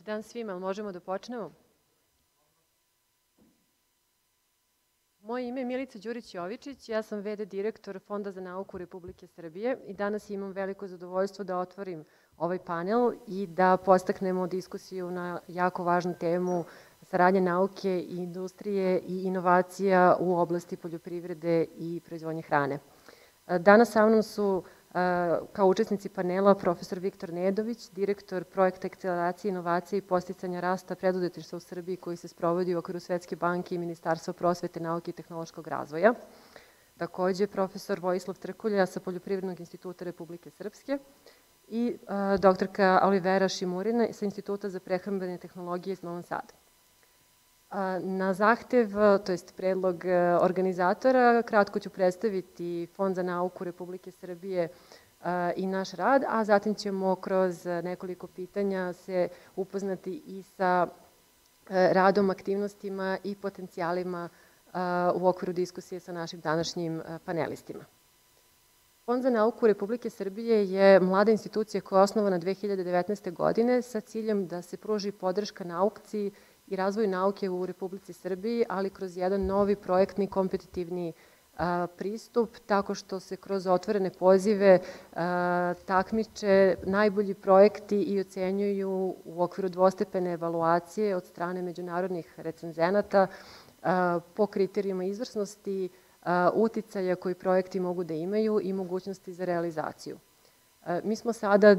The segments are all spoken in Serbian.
dan svima, ali možemo da počnemo? Moje ime je Milica Đurić-Jovičić, ja sam VD direktor Fonda za nauku Republike Srbije i danas imam veliko zadovoljstvo da otvorim ovaj panel i da podstaknemo diskusiju na jako važnu temu saradnje nauke i industrije i inovacija u oblasti poljoprivrede i proizvodnje hrane. Danas sa mnom su kao učesnici panela profesor Viktor Nedović, direktor projekta akceleracije, inovacije i podsticanja rasta preduzetništva u Srbiji koji se sprovodi u okviru Svetske banke i Ministarstva prosvete, nauke i tehnološkog razvoja. Takođe profesor Vojislav Trkulja sa Poljoprivrednog instituta Republike Srpske i doktorka Olivera Šimurina sa Instituta za prehrambene tehnologije iz Novog Sada. Na zahtev, to jest predlog organizatora, kratko ću predstaviti Fond za nauku Republike Srbije i naš rad, a zatim ćemo kroz nekoliko pitanja se upoznati i sa radom, aktivnostima i potencijalima u okviru diskusije sa našim današnjim panelistima. Fond za nauku Republike Srbije je mlada institucija koja je osnovana 2019. godine sa ciljem da se pruži podrška nauci i razvoju nauke u Republici Srbiji, ali kroz jedan novi projektni kompetitivni pristup, tako što se kroz otvorene pozive takmiče najbolji projekti i ocenjuju u okviru dvostepene evaluacije od strane međunarodnih recenzenata po kriterijima izvrsnosti, uticaja koji projekti mogu da imaju i mogućnosti za realizaciju. Mi smo sada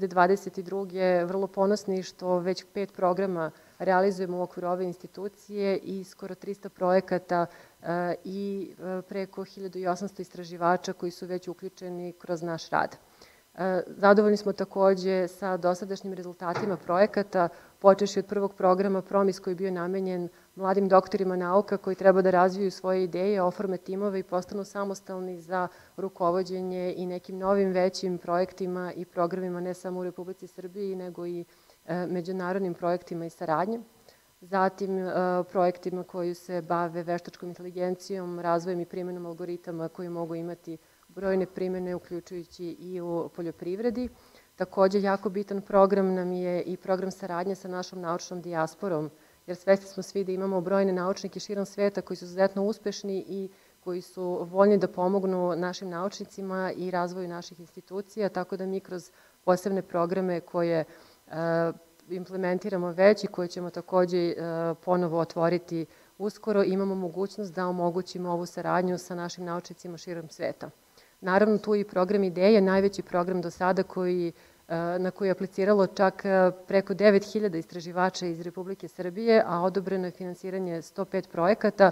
2022. vrlo ponosni što već 5 programa realizujemo u okviru ove institucije i skoro 300 projekata i preko 1800 istraživača koji su već uključeni kroz naš rad. Zadovoljni smo takođe sa dosadašnjim rezultatima projekata, počeši od prvog programa PROMIS koji je bio namenjen mladim doktorima nauka koji treba da razviju svoje ideje, oforme timove i postanu samostalni za rukovođenje i nekim novim većim projektima i programima ne samo u Republici Srbiji, nego i međunarodnim projektima i saradnjom. Zatim projektima koji se bave veštačkom inteligencijom, razvojem i primjenom algoritama koji mogu imati brojne primjene, uključujući i u poljoprivredi. Takođe, jako bitan program nam je i program saradnje sa našom naučnom dijasporom, jer svesni smo svi da imamo brojne naučnike širom sveta koji su izuzetno uspešni i koji su voljni da pomognu našim naučnicima i razvoju naših institucija, tako da mi kroz posebne programe koje implementiramo već i koje ćemo takođe ponovo otvoriti uskoro, imamo mogućnost da omogućimo ovu saradnju sa našim naučnicima širom sveta. Naravno, tu je i program IDEja, najveći program do sada na koji je apliciralo čak preko 9000 istraživača iz Republike Srbije, a odobreno je finansiranje 105 projekata.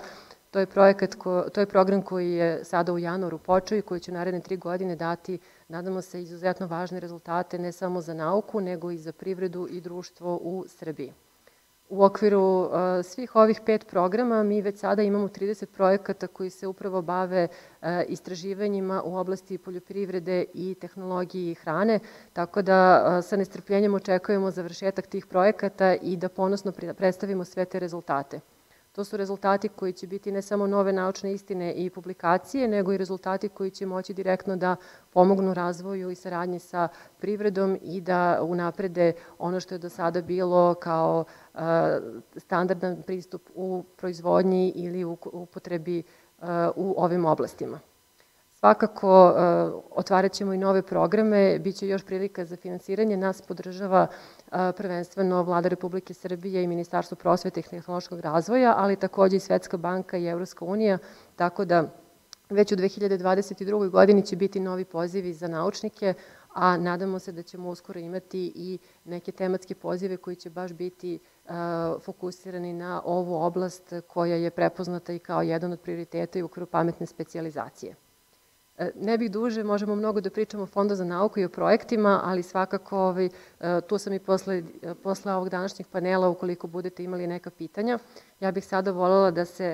To je program koji je sada u januaru počeo i koji će naredne 3 godine dati, nadamo se, izuzetno važne rezultate ne samo za nauku, nego i za privredu i društvo u Srbiji. U okviru svih ovih 5 programa mi već sada imamo 30 projekata koji se upravo bave istraživanjima u oblasti poljoprivrede i tehnologiji hrane, tako da sa nestrpljenjem očekujemo završetak tih projekata i da ponosno predstavimo sve te rezultate. To su rezultati koji će biti ne samo nove naučne istine i publikacije, nego i rezultati koji će moći direktno da pomognu razvoju i saradnji sa privredom i da unaprede ono što je do sada bilo kao standardan pristup u proizvodnji ili u upotrebi u ovim oblastima. Svakako, otvarat ćemo i nove programe, bit će još prilika za finansiranje. Nas podržava prvenstveno Vlada Republike Srbije i Ministarstvo prosvete i tehnološkog razvoja, ali takođe i Svetska banka i Evropska unija, tako da već u 2022. godini će biti novi pozivi za naučnike, a nadamo se da ćemo uskoro imati i neke tematske pozive koji će baš biti fokusirani na ovu oblast koja je prepoznata i kao jedan od prioriteta i u okviru pametne specijalizacije. Ne bih duže, možemo mnogo da pričamo o Fondu za nauku i o projektima, ali svakako tu sam i posle ovog današnjeg panela ukoliko budete imali neka pitanja. Ja bih sada voljela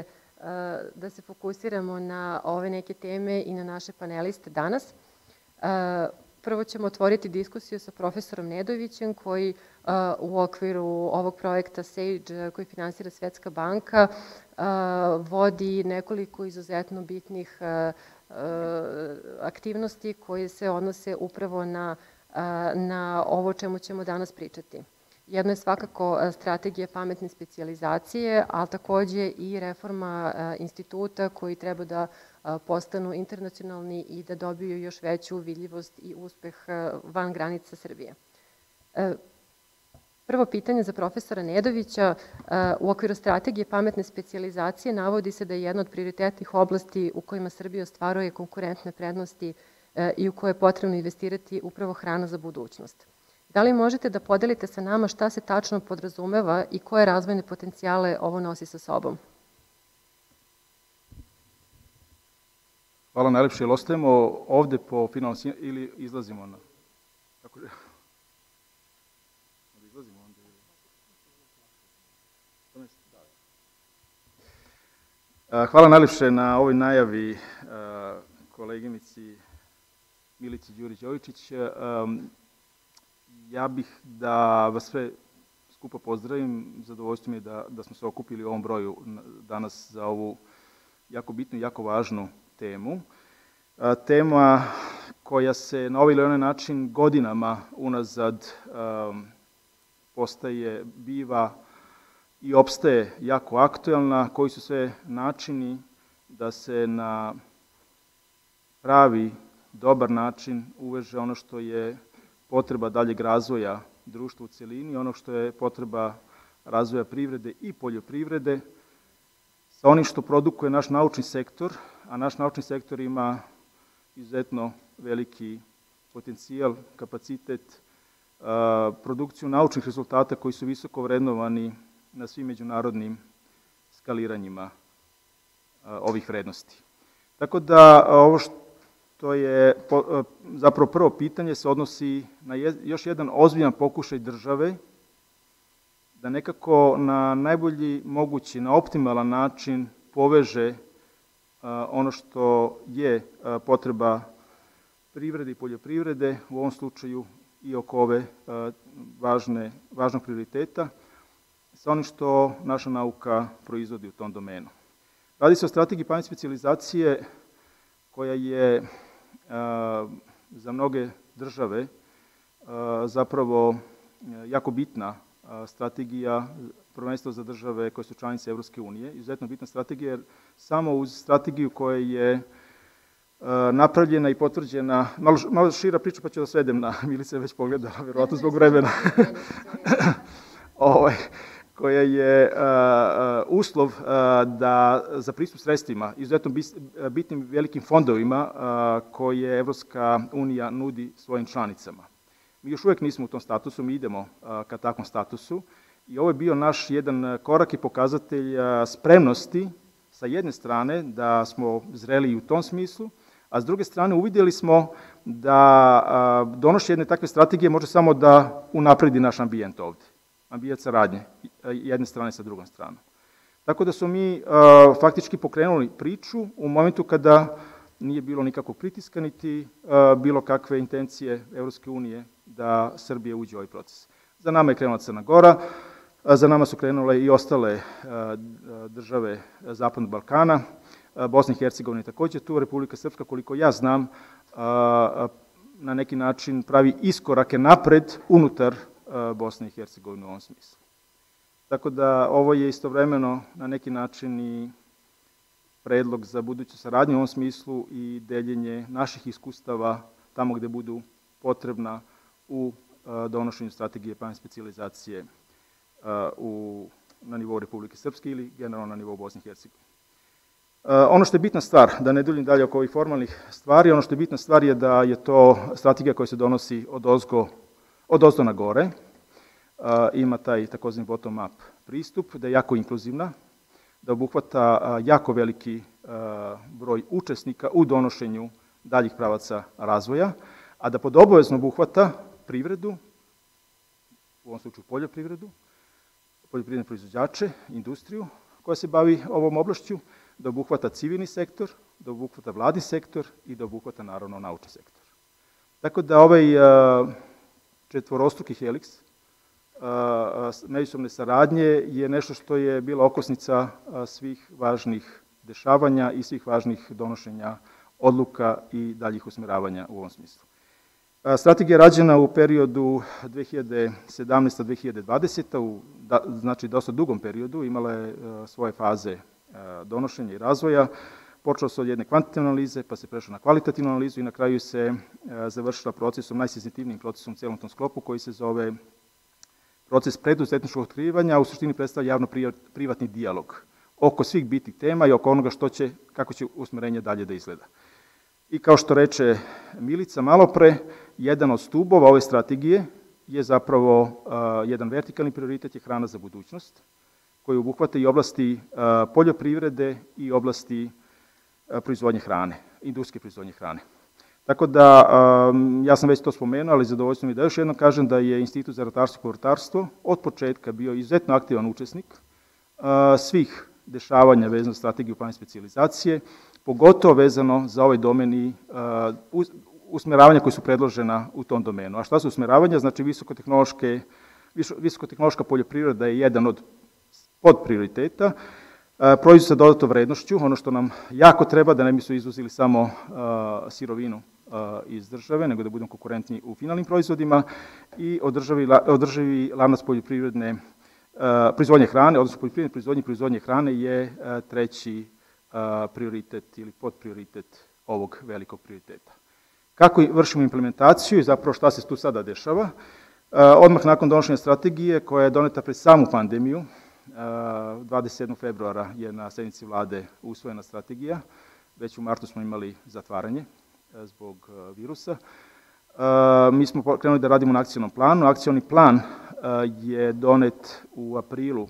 da se fokusiramo na ove neke teme i na naše paneliste danas. Prvo ćemo otvoriti diskusiju sa profesorom Nedovićem koji u okviru ovog projekta SAGE koji finansira Svetska banka vodi nekoliko izuzetno bitnih aktivnosti koje se odnose upravo na ovo o čemu ćemo danas pričati. Jedno je svakako strategija pametne specijalizacije, ali takođe i reforma instituta koji treba da postanu internacionalni i da dobiju još veću vidljivost i uspeh van granica Srbije. Prvo pitanje za profesora Nedovića. U okviru strategije pametne specijalizacije navodi se da je jedna od prioritetnih oblasti u kojima Srbija ostvaruje konkurentne prednosti i u koje je potrebno investirati upravo hrana za budućnost. Da li možete da podelite sa nama šta se tačno podrazumeva i koje razvojne potencijale ovo nosi sa sobom? Hvala najlepše. Jel ostajemo ovde po finansijanju ili izlazimo na... Hvala najlepše na ovoj najavi koleginici Milici Đurić-Jovičić. Ja bih da vas sve skupa pozdravim. Zadovoljstvo mi je da smo se okupili u ovom broju danas za ovu jako bitnu i jako važnu temu. Tema koja se na ovaj ili onaj način godinama unazad biva i opstaje jako aktuelna, koji su sve načini da se na pravi, dobar način uveže ono što je potreba daljeg razvoja društva u celini, ono što je potreba razvoja privrede i poljoprivrede, sa onim što produkuje naš naučni sektor, a naš naučni sektor ima izuzetno veliki potencijal, kapacitet, produkciju naučnih rezultata koji su visoko vrednovani na svim međunarodnim skaliranjima ovih vrednosti. Tako da ovo što je zapravo prvo pitanje se odnosi na još jedan ozbiljan pokušaj države da nekako na najbolji mogući, na optimalan način poveže ono što je potreba privrede i poljoprivrede, u ovom slučaju i oko ove važnog prioriteta, sa onim što naša nauka proizvodi u tom domenu. Radi se o strategiji pametne specijalizacije koja je za mnoge države zapravo jako bitna strategija, prvenstveno za države koje su članice Evropske unije. Izuzetno bitna strategija jer samo uz strategiju koja je napravljena i potvrđena, malo šira priča pa ću da svedem na, Milica je već pogledala, verovatno zbog vremena, koja je uslov za pristup sredstvima, izuzetno bitnim velikim fondovima koje Evropska unija nudi svojim članicama. Mi još uvek nismo u tom statusu, mi idemo ka takvom statusu i ovo je bio naš jedan korak i pokazatelj spremnosti sa jedne strane da smo zreli i u tom smislu, a s druge strane uvidjeli smo da donošenje jedne takve strategije može samo da unapredi naš ambijent ovde. Ambijent saradnje, jedne strane sa drugom stranom. Tako da smo mi faktički pokrenuli priču u momentu kada nije bilo nikakvog pritiska, niti bilo kakve intencije Evropske unije da Srbija uđe u ovaj proces. Za nama je krenula Crna Gora, za nama su krenule i ostale države Zapadnog Balkana, Bosna i Hercegovina je takođe tu, Republika Srpska, koliko ja znam, na neki način pravi iskorake napred unutar Bosne i Hercegovine u ovom smislu. Tako da ovo je istovremeno na neki način i predlog za buduću saradnju u ovom smislu i deljenje naših iskustava tamo gde budu potrebna u donošenju strategije pametne specijalizacije na nivou Republike Srpske ili generalno na nivou Bosne i Hercegovine. Ono što je bitna stvar, da ne duljim dalje oko ovih formalnih stvari, ono što je bitna stvar je da je to strategija koja se donosi od ozdo na gore, ima taj takozvani bottom-up pristup, da je jako inkluzivna, da obuhvata jako veliki broj učesnika u donošenju daljih pravaca razvoja, a da pod obavezno obuhvata privredu, u ovom slučaju poljoprivredu, poljoprivredne proizvođače, industriju koja se bavi ovom oblašću, da obuhvata civilni sektor, da obuhvata vladin sektor i da obuhvata naravno naučni sektor. Tako da ovaj četvorostruki heliks međusobne saradnje je nešto što je bila okosnica svih važnih dešavanja i svih važnih donošenja odluka i daljih usmeravanja u ovom smislu. Strategija je rađena u periodu 2017-2020, znači dosta dugom periodu, imala je svoje faze donošenja i razvoja. Počelo se od jedne kvantitativne analize, pa se prešlo na kvalitativnu analizu i na kraju se završila procesom, najsenzitivnijim procesom u celom tom sklopu, koji se zove proces preduzetničkog otkrivanja, a u suštini predstavlja javno-privatni dijalog oko svih bitnih tema i oko onoga kako će usmerenje dalje da izgleda. I kao što reče Milica malopre, jedan od stubova ove strategije je zapravo jedan vertikalni prioritet je hrana za budućnost, koji obuhvata i oblasti poljoprivrede i oblasti proizvodnje hrane, industrijske proizvodnje hrane. Tako da, ja sam već to spomenuo, ali zadovoljstvo mi da još jednom kažem da je Institut za ratarstvo i povrtarstvo od početka bio izuzetno aktivan učesnik svih dešavanja vezano za strategiju pametne specijalizacije, pogotovo vezano za ovaj domen i usmeravanja koji su predložena u tom domenu. A šta su usmeravanja? Znači, visokotehnološka poljoprivreda je jedan od podprioriteta, proizvod sa dodatom vrednošću, ono što nam jako treba, da ne bi su izvozili samo sirovinu iz države, nego da budemo konkurentni u finalnim proizvodima i održivi lanac poljoprivredne proizvodnje hrane, odnosno poljoprivredne proizvodnje hrane je treći prioritet ili podprioritet ovog velikog prioriteta. Kako vršimo implementaciju i zapravo šta se tu sada dešava? Odmah nakon donošenja strategije, koja je doneta pred samu pandemiju, 27. februara je na sednici vlade usvojena strategija, već u martu smo imali zatvaranje zbog virusa. Mi smo krenuli da radimo na akcionom planu. Akcioni plan je donet u aprilu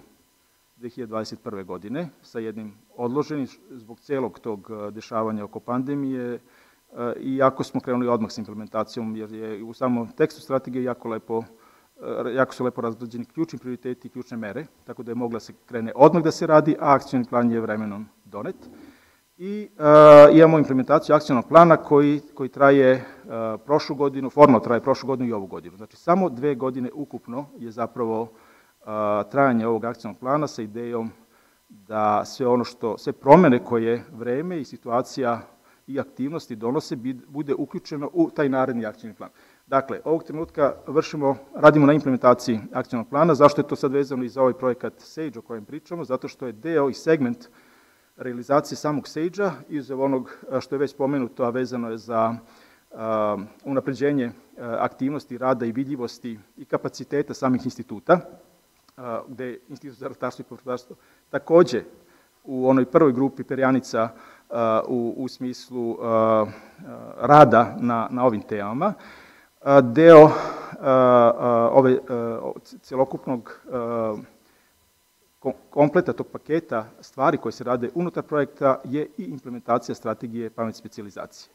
2021. godine sa jednim odloženim zbog celog tog dešavanja oko pandemije, iako smo krenuli odmah sa implementacijom, jer je u samom tekstu strategije jako su lepo razgrađeni ključni prioriteti i ključne mere, tako da je mogla se krene odmah da se radi, a akcioni plan je vremenom donet. I imamo implementaciju akcionog plana koji traje prošlu godinu, formalno traje prošlu godinu i ovu godinu. Znači, samo 2 godine ukupno je zapravo trajanje ovog akcionog plana sa idejom da sve promene koje vreme i situacija i aktivnosti donose bude uključeno u taj naredni akcioni plan. Dakle, ovog trenutka radimo na implementaciji akcionog plana. Zašto je to sad vezano i za ovaj projekat SAGE o kojem pričamo? Zato što je deo i segment realizacije samog SAGE-a, izuzev onog što je već spomenuto, a vezano je za unapređenje aktivnosti, rada i vidljivosti i kapaciteta samih instituta, gde je Institut za ratarstvo i povrtarstvo takođe u onoj prvoj grupi perjanica u smislu rada na ovim temama. Deo celokupnog kompleta tog paketa stvari koje se rade unutar projekta je i implementacija strategije pametne specijalizacije.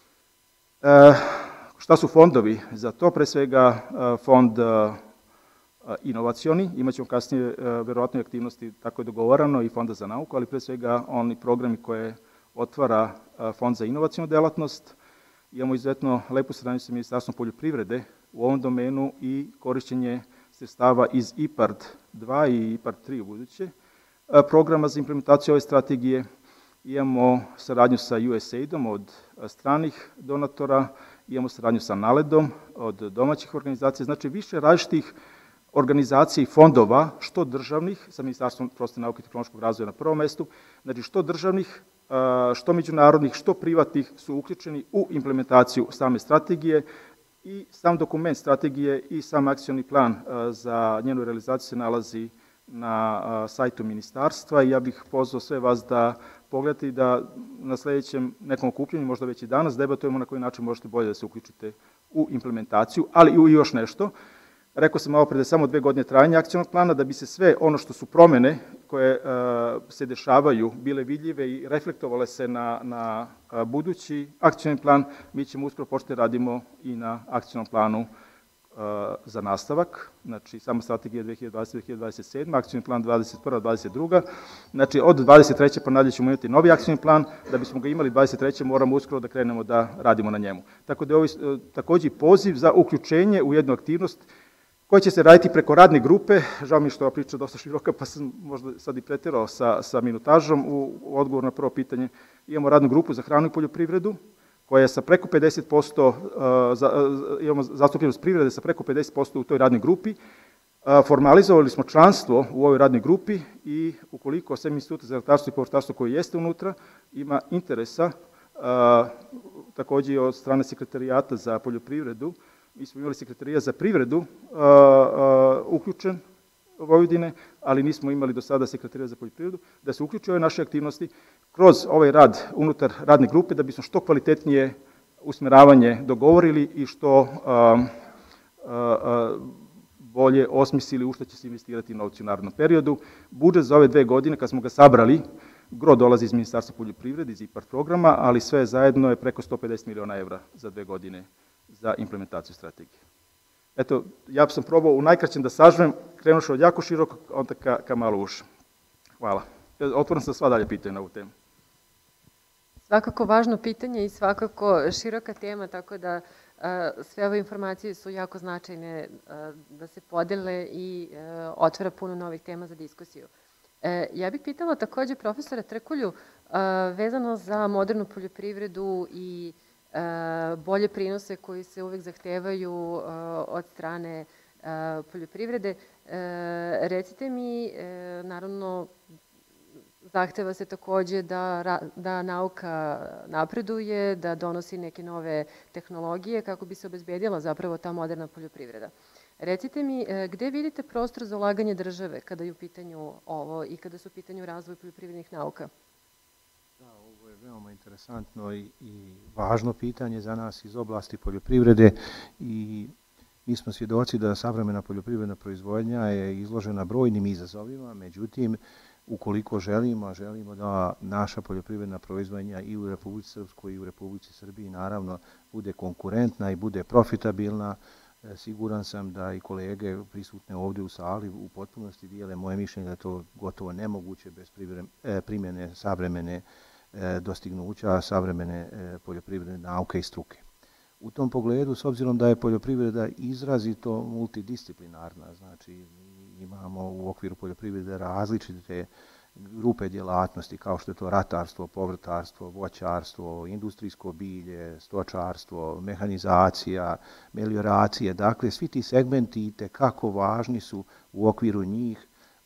Šta su fondovi za to? Pre svega fond inovacioni, imaćemo kasnije verovatno i aktivnosti, tako je dogovorano, i Fonda za nauku, ali pre svega oni programi koje otvara Fond za inovacionu delatnost. Imamo izuzetno lepu saradnju sa Ministarstvom poljoprivrede u ovom domenu i korišćenje sredstava iz IPARD 2 i IPARD 3 u buduće programa za implementaciju ove strategije. Imamo saradnju sa USAID-om od stranih donatora, imamo saradnju sa NALED-om od domaćih organizacija, znači više različitih organizacija i fondova, što državnih, sa Ministarstvom prosvete, nauke i tehnološkog razvoja na prvom mestu, znači što državnih, što međunarodnih, što privatnih su uključeni u implementaciju same strategije i sam dokument strategije i sam akcioni plan za njenu realizaciju se nalazi na sajtu ministarstva i ja bih pozvao sve vas da pogledate i da na sledećem nekom okupljenju, možda već i danas, debatujemo na koji način možete bolje da se uključite u implementaciju, ali i još nešto. Rekao sam malo pre da je samo 2 godine trajanja akcionog plana, da bi se sve ono što su promene koje se dešavaju bile vidljive i reflektovale se na budući akcioni plan, mi ćemo uskoro početi radimo i na akcionom planu za nastavak, znači samo strategija 2020-2027, akcioni plan 2021-2022, znači od 23. pa nadalje ćemo imati novi akcioni plan, da bismo ga imali 23. moramo uskoro da krenemo da radimo na njemu. Tako da je ovo takođe poziv za uključenje u jednu aktivnost koja će se raditi preko radne grupe. Žao mi je što ova priča dosta široka, pa sam možda sad i preterao sa minutažom. U odgovoru na prvo pitanje imamo radnu grupu za hranu i poljoprivredu, koja je sa preko 50%, imamo zastupljenost privrede sa preko 50% u toj radnoj grupi. Formalizovali smo članstvo u ovoj radnoj grupi i ukoliko sem Instituta za ratarstvo i povrtarstvo koji jeste unutra ima interesa, takođe od strane Sekretarijata za poljoprivredu, mi smo imali Sekretarijat za privredu uključen Vojvodine, ali nismo imali do sada Sekretarijat za poljoprivredu, da se uključuje ove naše aktivnosti kroz ovaj rad unutar radne grupe, da bismo što kvalitetnije usmeravanje dogovorili i što bolje osmislili u što će se investirati novci u narodnom periodu. Budžet za ove 2 godine, kad smo ga sabrali, gro dolazi iz Ministarstva poljoprivrede, iz IPARD programa, ali sve zajedno je preko 150 miliona evra za 2 godine za implementaciju strategije. Eto, ja sam probao u najkraćem da sažmem, krenuši od jako široko, onda ka malo uša. Hvala. Otvoram se sva dalje pitanja na ovu temu. Svakako važno pitanje i svakako široka tema, tako da sve ove informacije su jako značajne da se podele i otvara puno novih tema za diskusiju. Ja bih pitala takođe profesora Trkulju vezano za modernu poljoprivredu i bolje prinose koji se uvek zahtevaju od strane poljoprivrede. Recite mi, naravno, zahteva se takođe da nauka napreduje, da donosi neke nove tehnologije kako bi se obezbedila zapravo ta moderna poljoprivreda. Recite mi, gde vidite prostor za ulaganje države kada je u pitanju ovo i kada su u pitanju razvoj poljoprivrednih nauka? Da, ovo je veoma interesantno i važno pitanje za nas iz oblasti poljoprivrede i mi smo svjedoci da savremena poljoprivredna proizvodnja je izložena brojnim izazovima, međutim, ukoliko želimo da naša poljoprivredna proizvodnja i u Republici Srpskoj i u Republici Srbiji naravno bude konkurentna i bude profitabilna, siguran sam da i kolege prisutne ovdje u sali u potpunosti dijele moje mišljenje da je to gotovo nemoguće bez primjene savremene dostignuća, savremene poljoprivredne nauke i struke. U tom pogledu, s obzirom da je poljoprivreda izrazito multidisciplinarna, znači imamo u okviru poljoprivrede različite grupe djelatnosti kao što je to ratarstvo, povrtarstvo, voćarstvo, industrijsko bilje, stočarstvo, mehanizacija, melioracije. Dakle, svi ti segmenti itekako važni su u okviru njih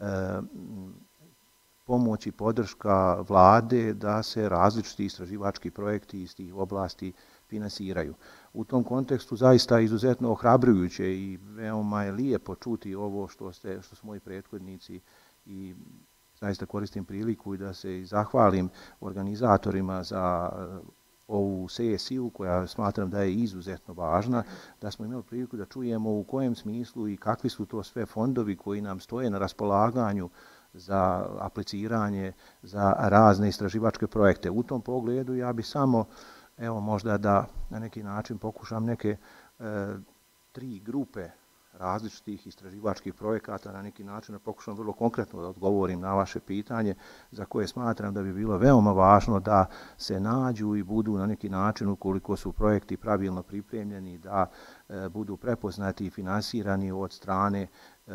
pomoć i podrška vlade da se različiti istraživački projekti iz tih oblasti finansiraju. U tom kontekstu zaista izuzetno ohrabrujuće i veoma je lijepo čuti ovo što su moji prethodnici i zaista koristim priliku i da se zahvalim organizatorima za ovu sesiju koja smatram da je izuzetno važna, da smo imali priliku da čujemo u kojem smislu i kakvi su to sve fondovi koji nam stoje na raspolaganju za apliciranje za razne istraživačke projekte. U tom pogledu ja bi samo možda da na neki način pokušam neke 3 grupe različitih istraživačkih projekata na neki način da pokušam vrlo konkretno da odgovorim na vaše pitanje za koje smatram da bi bilo veoma važno da se nađu i budu na neki način ukoliko su projekti pravilno pripremljeni da budu prepoznati i finansirani od strane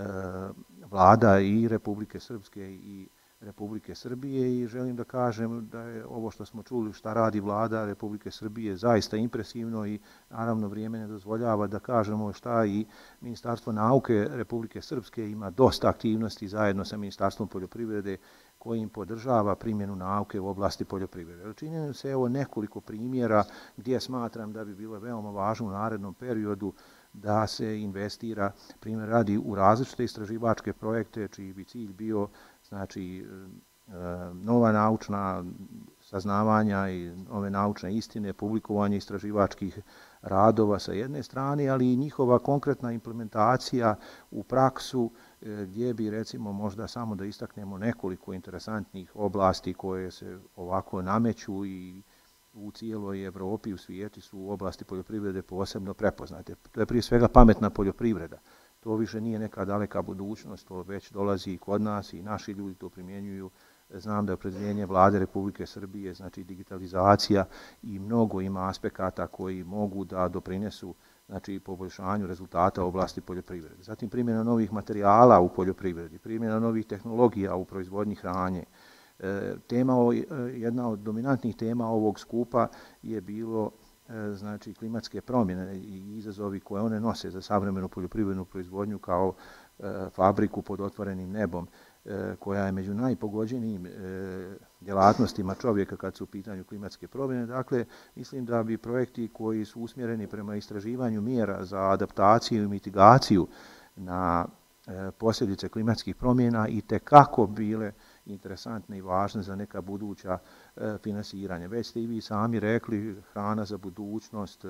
vlada i Republike Srpske i Republike Srbije i želim da kažem da je ovo što smo čuli šta radi vlada Republike Srbije zaista impresivno i naravno vrijeme ne dozvoljava da kažemo šta i Ministarstvo nauke Republike Srpske ima dosta aktivnosti zajedno sa Ministarstvom poljoprivrede koji im podržava primjenu nauke u oblasti poljoprivrede. Činjeno se nekoliko primjera gdje smatram da bi bilo veoma važno u narednom periodu da se investira, primjer radi, u različite istraživačke projekte čiji bi cilj bio znači nova naučna saznavanja i nove naučne istine, publikovanje istraživačkih radova sa jedne strane, ali i njihova konkretna implementacija u praksu gdje bi recimo možda samo da istaknemo nekoliko interesantnih oblasti koje se ovako nameću i u cijeloj Evropi i u svijetu su u oblasti poljoprivrede posebno prepoznate. To je prije svega pametna poljoprivreda. To više nije neka daleka budućnost, to već dolazi i kod nas i naši ljudi to primjenjuju. Znam da je opredjeljenje vlade Republike Srbije, znači digitalizacija i mnogo ima aspekata koji mogu da doprinesu znači poboljšanju rezultata u oblasti poljoprivrede. Zatim primjena novih materijala u poljoprivredi, primjena novih tehnologija u proizvodnji hrane. Jedna od dominantnih tema ovog skupa je bilo znači klimatske promjene i izazovi koje one nose za savremenu poljoprivrednu proizvodnju kao fabriku pod otvorenim nebom, koja je među najpogođenijim djelatnostima čovjeka kad su u pitanju klimatske promjene. Dakle, mislim da bi projekti koji su usmjereni prema istraživanju mjera za adaptaciju i mitigaciju na posljedice klimatskih promjena i tekako bile interesantne i važne za neka buduća finansiranja. Već ste i vi sami rekli, hrana za budućnost,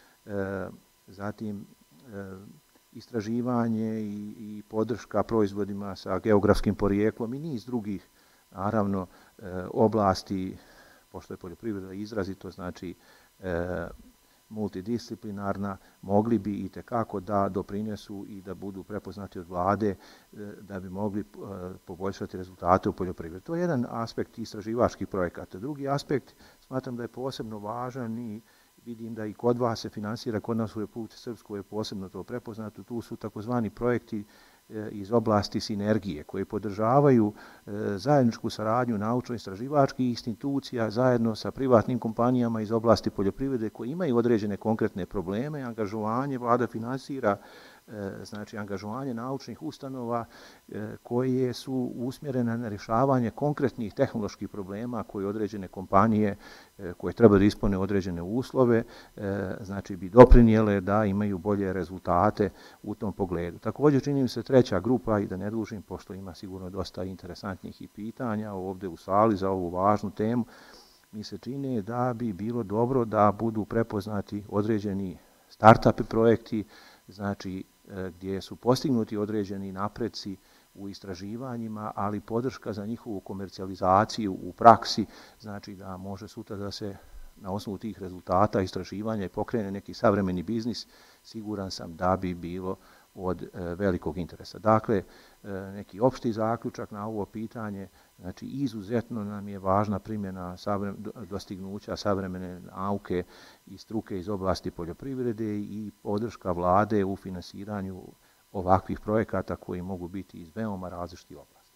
zatim istraživanje i podrška proizvodima sa geografskim porijeklom i niz drugih, naravno, oblasti, pošto je poljoprivreda izrazito, znači multidisciplinarna, mogli bi i tekako da doprinesu i da budu prepoznati od vlade da bi mogli poboljšati rezultate u poljoprivredi. To je jedan aspekt istraživačkih projekata. Drugi aspekt smatram da je posebno važan i vidim da i kod vas se finansira, kod nas u Republici Srpskoj je posebno to prepoznato. Tu su takozvani projekti iz oblasti sinergije koji podržavaju zajedničku saradnju naučno-istraživačkih institucija zajedno sa privatnim kompanijama iz oblasti poljoprivrede koji imaju određene konkretne probleme. Angažovanje vlada finansira, znači angažovanje naučnih ustanova koje su usmjerene na rješavanje konkretnih tehnoloških problema koje određene kompanije koje treba da ispune određene uslove, znači bi doprinijele da imaju bolje rezultate u tom pogledu. Također čini mi se treća grupa, i da ne dužim, pošto ima sigurno dosta interesantnih i pitanja ovdje u sali za ovu važnu temu, mi se čini da bi bilo dobro da budu prepoznati određeni start-up projekti, znači gdje su postignuti određeni napreci u istraživanjima, ali podrška za njihovu komercijalizaciju u praksi, znači da može sutra da se na osnovu tih rezultata istraživanja i pokrene neki savremeni biznis, siguran sam da bi bilo od velikog interesa. Dakle, neki opšti zaključak na ovo pitanje, znači izuzetno nam je važna primjena dostignuća savremene nauke i struke iz oblasti poljoprivrede i podrška vlade u finansiranju ovakvih projekata koji mogu biti iz veoma različitih oblasti.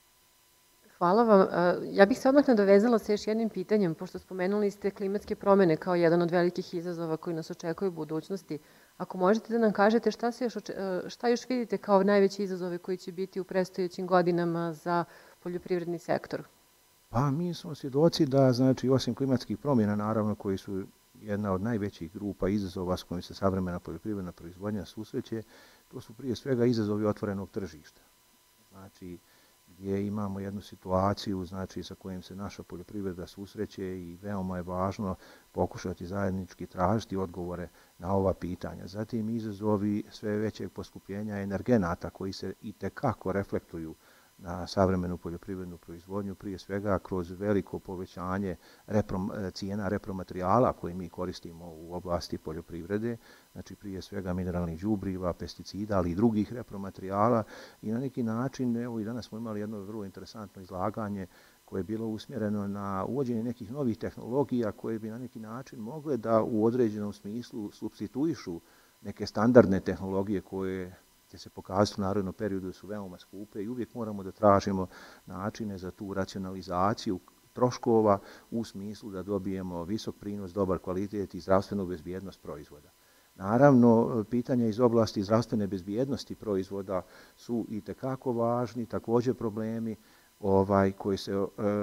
Hvala vam. Ja bih se odmah nadovezala sa još jednim pitanjem, pošto spomenuli ste klimatske promjene kao jedan od velikih izazova koji nas očekuju u budućnosti. Ako možete da nam kažete šta još vidite kao najveći izazove koji će biti u predstojećim godinama za poljoprivredni sektor? Pa mi smo svjedoci da, znači, osim klimatskih promjena, naravno, koji su jedna od najvećih grupa izazova s kojim se savremena poljoprivredna proizvodnja susreće, to su prije svega izazovi otvorenog tržišta. Znači, gdje imamo jednu situaciju, znači, sa kojim se naša poljoprivreda susreće i veoma je važno pokušati zajednički tražiti odgovore na ova pitanja. Zatim izazovi sve većeg poskupljenja energenata koji se itekako reflektuju na savremenu poljoprivrednu proizvodnju, prije svega kroz veliko povećanje cijena repromaterijala koje mi koristimo u oblasti poljoprivrede, znači prije svega mineralnih đubriva, pesticida, ali i drugih repromaterijala i na neki način, evo i danas smo imali jedno vrlo interesantno izlaganje koje je bilo usmjereno na uvođenje nekih novih tehnologija koje bi na neki način mogle da u određenom smislu supstituišu neke standardne tehnologije koje će se pokazati u narednom periodu su veoma skupe i uvijek moramo da tražimo načine za tu racionalizaciju troškova u smislu da dobijemo visok prinos, dobar kvalitet i zdravstvenu bezbjednost proizvoda. Naravno, pitanja iz oblasti zdravstvene bezbjednosti proizvoda su i tekako važni, također problemi koji se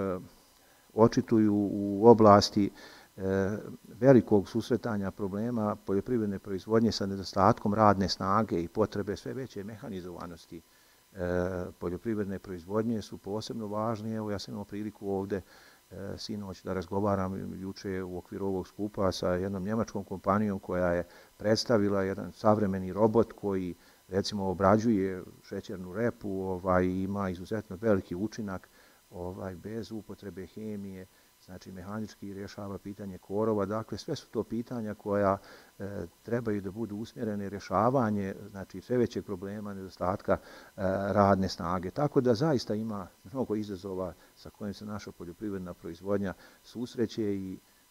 očituju u oblasti velikog susretanja problema poljoprivredne proizvodnje sa nedostatkom radne snage i potrebe sve veće mehanizovanosti poljoprivredne proizvodnje su posebno važni. Evo, ja sam imao priliku ovdje sinoć da razgovaram juče u okviru ovog skupa sa jednom njemačkom kompanijom koja je predstavila jedan savremeni robot koji recimo obrađuje šećernu repu i ima izuzetno veliki učinak bez upotrebe hemije, znači mehanički rješava pitanje korova. Dakle, sve su to pitanja koja trebaju da budu usmjerene rješavanje, znači sve većeg problema nedostatka radne snage. Tako da zaista ima mnogo izazova sa kojim se naša poljoprivredna proizvodnja susreće i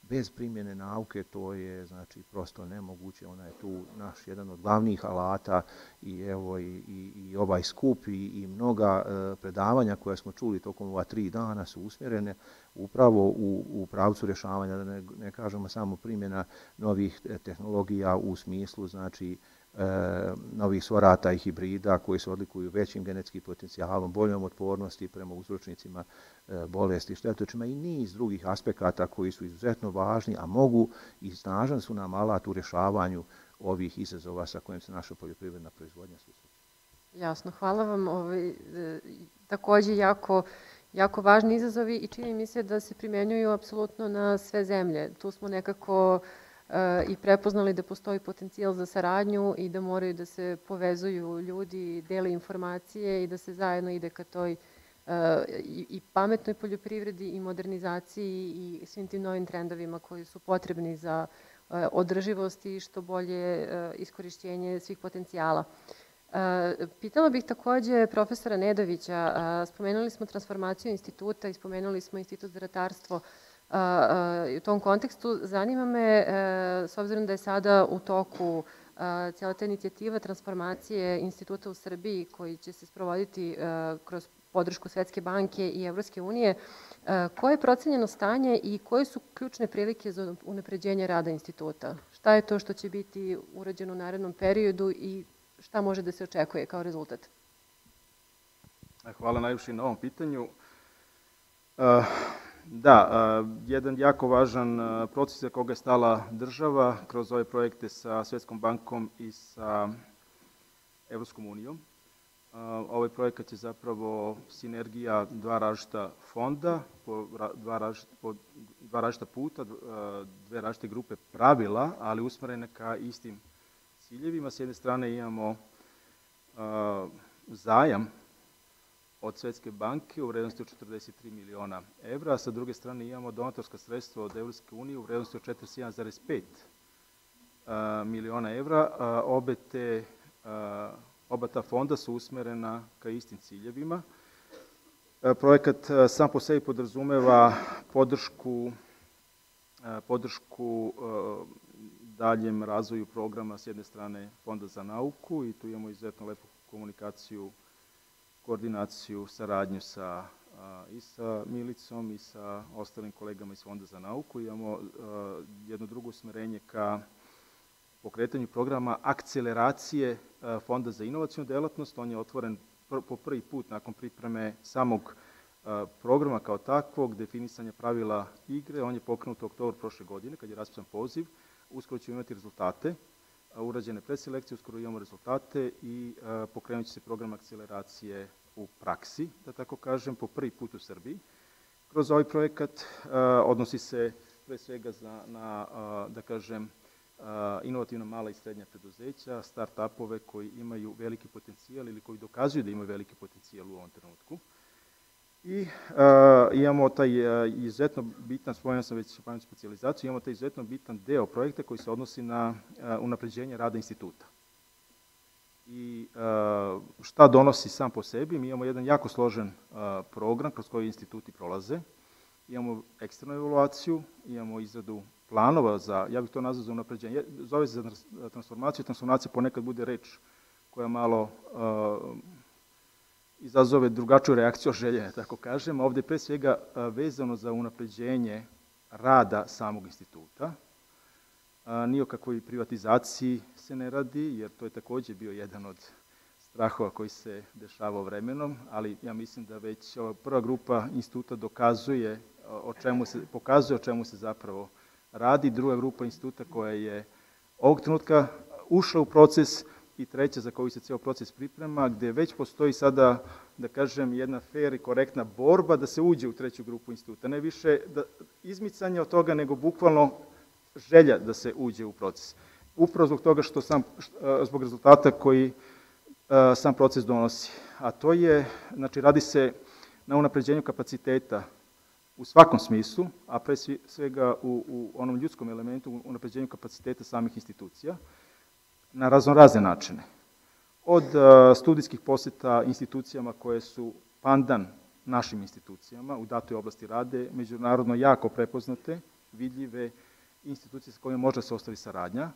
Bez primjene nauke to je znači prosto nemoguće. Ona je tu naš jedan od glavnih alata i evo i ovaj skup i mnoga predavanja koja smo čuli tokom ova 3 dana su usmjerene upravo u pravcu rješavanja, da ne kažemo samo primjena novih tehnologija u smislu znači novih sorata i hibrida koji se odlikuju većim genetskim potencijalom, boljom otpornosti prema uzročnicima bolesti, štetočima i niz drugih aspekata koji su izuzetno važni, a mogu i snažan su nam alat u rješavanju ovih izazova sa kojim se naša poljoprivredna proizvodnja susreće. Jasno, hvala vam. Takođe jako važni izazovi i čini mi se da se primenjuju apsolutno na sve zemlje. Tu smo nekako i prepoznali da postoji potencijal za saradnju i da moraju da se povezuju ljudi, dele informacije i da se zajedno ide ka toj i pametnoj poljoprivredi i modernizaciji i svim tim novim trendovima koji su potrebni za održivost i što bolje iskorišćenje svih potencijala. Pitala bih takođe profesora Nedovića, spomenuli smo transformaciju instituta i spomenuli smo Institut za ratarstvo. U tom kontekstu zanima me, s obzirom da je sada u toku cijela ta inicijativa transformacije instituta u Srbiji koji će se sprovoditi kroz podršku Svetske banke i Evropske unije, koje je procenjeno stanje i koje su ključne prilike za unapređenje rada instituta? Šta je to što će biti urađeno u narednom periodu i šta može da se očekuje kao rezultat? Hvala najviše na ovom pitanju. Da, jedan jako važan proces za koga je stala država kroz ove projekte sa Svetskom bankom i sa Evropskom unijom. Ovaj projekat je zapravo sinergija 2 različita fonda, po 2 različita puta, 2 različite grupe pravila, ali usmerene ka istim ciljevima. S jedne strane imamo zajam od Svetske banke u vrednosti od 43 miliona evra, a sa druge strane imamo donatorska sredstva od Evropske unije u vrednosti od 41,5 miliona evra. Oba ta fonda su usmerena ka istim ciljevima. Projekat sam po sebi podrazumeva podršku daljem razvoju programa s jedne strane Fonda za nauku i tu imamo izuzetno lepu komunikaciju, koordinaciju, saradnju i sa Milicom i sa ostalim kolegama iz Fonda za nauku. Imamo jedno drugo usmerenje ka pokretanju programa akceleracije Fonda za inovacijnu delatnost. On je otvoren po prvi put nakon pripreme samog programa kao takvog, definisanja pravila igre. On je pokrenut u oktobru prošle godine kad je raspisan poziv. Uskoro ćemo imati rezultate, urađene predselekcije, uskoro imamo rezultate i pokrenut će se program akceleracije u praksi, da tako kažem, po prvi put u Srbiji. Kroz ovaj projekat odnosi se pre svega na, da kažem, inovativna mala i srednja preduzeća, start-upove koji imaju veliki potencijal ili koji dokazuju da imaju veliki potencijal u ovom trenutku. I imamo taj izuzetno bitan, spomenuo sam već specijalizaciju, imamo taj izuzetno bitan deo projekta koji se odnosi na unapređenje rada instituta. I šta donosi sam po sebi? Mi imamo jedan jako složen program kroz koji instituti prolaze. Imamo eksternu evaluaciju, imamo izradu planova za, ja bih to nazvao za unapređenje, zove se za transformaciju. Transformacija ponekad bude reč koja malo izazove drugačiju reakciju od željene, tako kažem. Ovde je pre svega vezano za unapređenje rada samog instituta. Ni o kakvoj privatizaciji se ne radi, jer to je takođe bio jedan od strahova koji se dešavao vremenom, ali ja mislim da već ova prva grupa instituta pokazuje o čemu se zapravo radi. Druga grupa instituta koja je ovog trenutka ušla u proces i treća za koju se ceo proces priprema, gde već postoji sada, da kažem, jedna fair i korektna borba da se uđe u treću grupu instituta. Ne više izmicanje od toga, nego bukvalno želja da se uđe u proces. Upravo zbog toga zbog rezultata koji sam proces donosi. A to je, znači, radi se na unapređenju kapaciteta u svakom smislu, a pre svega u onom ljudskom elementu, unapređenju kapaciteta samih institucija, na raznorazne načine. Od studijskih poseta institucijama koje su pandan našim institucijama, u datoj oblasti rade, međunarodno jako prepoznate, vidljive institucije sa kojima može se ostavi saradnja,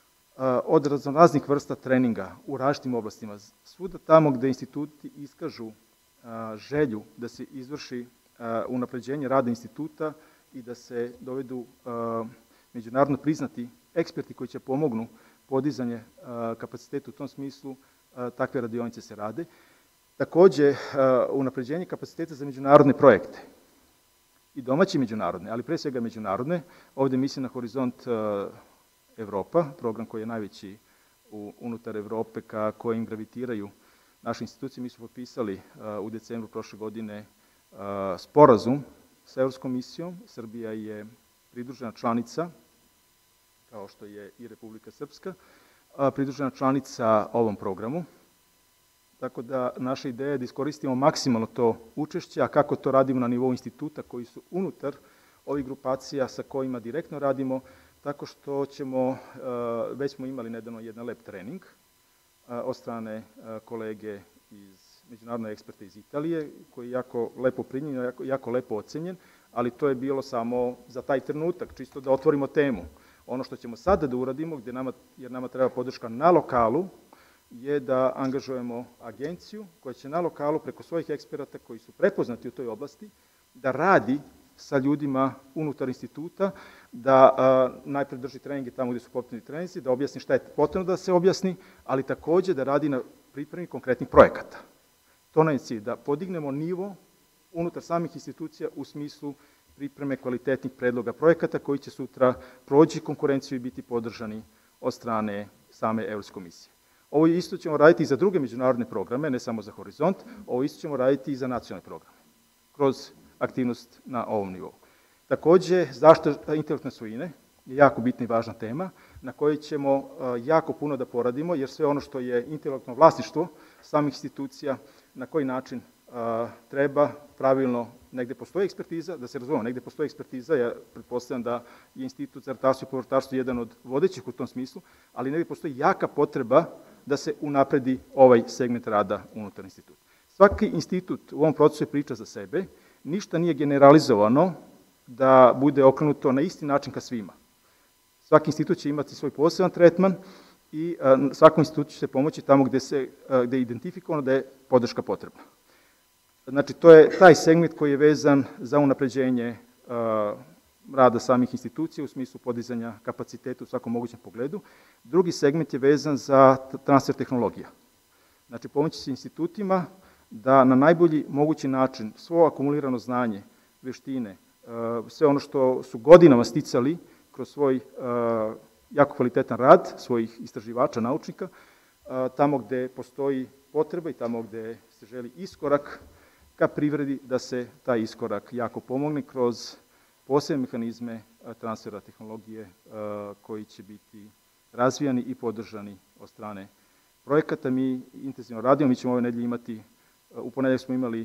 od raznih vrsta treninga u različitim oblastima. Svuda tamo gde instituti iskažu želju da se izvrši unapređenje rada instituta i da se dovedu međunarodno priznati eksperti koji će pomognu podizanje kapaciteta u tom smislu, takve radionice se rade. Takođe, unapređenje kapaciteta za međunarodne projekte, i domaće međunarodne, ali pre svega međunarodne. Ovde mislim na Horizont Evropa, program koji je najveći unutar Evrope, ka kojim gravitiraju naše institucije. Mi smo potpisali u decembru prošle godine sporazum sa Evropskom misijom. Srbija je pridružena članica, kao što je i Republika Srpska, pridružena članica ovom programu. Tako da naša ideja je da iskoristimo maksimalno to učešće, a kako to radimo na nivou instituta koji su unutar ovih grupacija sa kojima direktno radimo, tako što ćemo, već smo imali nedavno jedan lab trening od strane kolege iz međunarodne eksperte iz Italije, koji je jako lepo primljen, jako lepo ocenjen, ali to je bilo samo za taj trenutak, čisto da otvorimo temu. Ono što ćemo sada da uradimo, jer nama treba podrška na lokalu, je da angažujemo agenciju koja će na lokalu preko svojih eksperata koji su prepoznati u toj oblasti da radi sa ljudima unutar instituta, da najpre drži treninge tamo gde su potrebni treninzi, da objasni šta je potrebno da se objasni, ali takođe da radi na pripremi konkretnih projekata. To nam je cilj, da podignemo nivo unutar samih institucija u smislu pripreme kvalitetnih predloga projekata koji će sutra proći konkurenciju i biti podržani od strane same Evropske komisije. Ovo isto ćemo raditi i za druge međunarodne programe, ne samo za Horizont, ovo isto ćemo raditi i za nacionalne programe, kroz aktivnost na ovom nivou. Takođe, zaštita intelektualne svojine je jako bitna i važna tema, na kojoj ćemo jako puno da poradimo, jer sve ono što je intelektualno vlasništvo samih institucija, na koji način treba pravilno, negde postoji ekspertiza, da se razumemo, negde postoji ekspertiza, ja pretpostavljam da je Institut za ratarstvo i povrtarstvo jedan od vodećih u tom smislu, ali negde postoji jaka potreba da se unapredi ovaj segment rada unutar instituta. Svaki institut u ovom procesu je priča za sebe, ništa nije generalizovano da bude okrenuto na isti način ka svima. Svaki institut će imati svoj poseban tretman i svakom institutu će se pomoći tamo gde je identifikovano da je podrška potrebna. Znači, to je taj segment koji je vezan za unapređenje rada samih institucija u smislu podizanja kapaciteta u svakom mogućem pogledu. Drugi segment je vezan za transfer tehnologija. Znači, pomoći se institutima da na najbolji mogući način svo akumulirano znanje, veštine, sve ono što su godinama sticali kroz svoj jako kvalitetan rad svojih istraživača, naučnika, tamo gde postoji potreba i tamo gde se želi iskorak ka privredi, da se taj iskorak jako pomogne kroz posebne mehanizme transfera tehnologije koji će biti razvijani i podržani od strane projekata. Mi intenzivno radimo, mi ćemo ove nedelje imati, u ponedeljak smo imali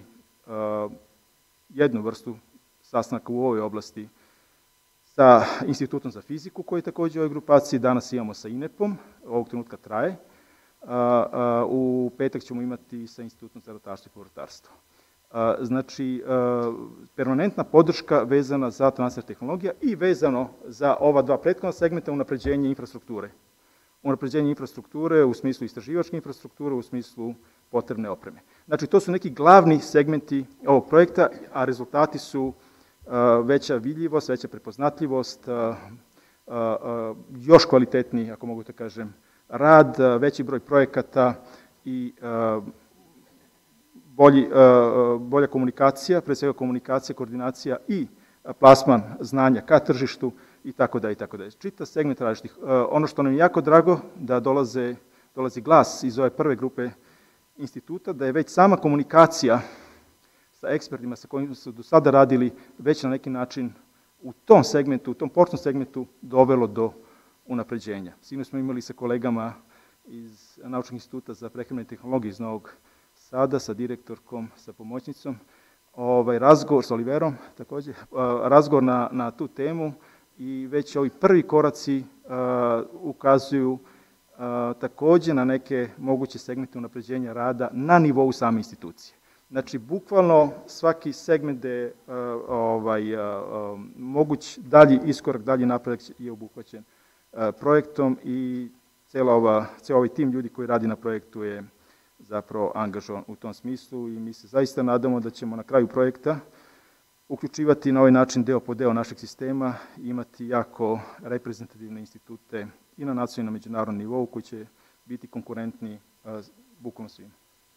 jednu vrstu sastanaka u ovoj oblasti sa Institutom za fiziku, koji je takođe u ovoj grupaciji, danas imamo sa INEP-om, ovog trenutka traje, u petak ćemo imati sa Institutom za ratarstvo i povrtarstvo. Znači, permanentna podrška vezana za transfer tehnologija i vezano za ova dva prethodna segmenta unapređenje infrastrukture. Unapređenje infrastrukture u smislu istraživačke infrastrukture, u smislu potrebne opreme. Znači, to su neki glavni segmenti ovog projekta, a rezultati su veća vidljivost, veća prepoznatljivost, još kvalitetniji, ako mogu da kažem, rad, veći broj projekata i bolja komunikacija, pre svega komunikacija, koordinacija i plasman znanja ka tržištu i tako da i tako da. Čita segment različitih. Ono što nam je jako drago da dolazi glas iz ove prve grupe instituta, da je već sama komunikacija sa ekspertima sa kojima su do sada radili već na neki način u tom segmentu, u tom portnom segmentu dovelo do unapređenja. Sino smo imali sa kolegama iz Naučnog instituta za prehrambene tehnologije iz Novog Sada, sa direktorkom, sa pomoćnicom, razgovor sa Oliverom, takođe, razgovor na tu temu i već ovi prvi koraci ukazuju takođe na neke moguće segmente unapređenja rada na nivou same institucije. Znači, bukvalno svaki segment gde je moguć dalji iskorak, dalji napredak je obuhvaćen projektom i ceo ovaj tim ljudi koji radi na projektu je zapravo angažovan u tom smislu i mi se zaista nadamo da ćemo na kraju projekta uključivati na ovaj način deo po deo našeg sistema i imati jako reprezentativne institute i na nacionalnom i međunarodnom nivou koji će biti konkurentni bukvalno svima.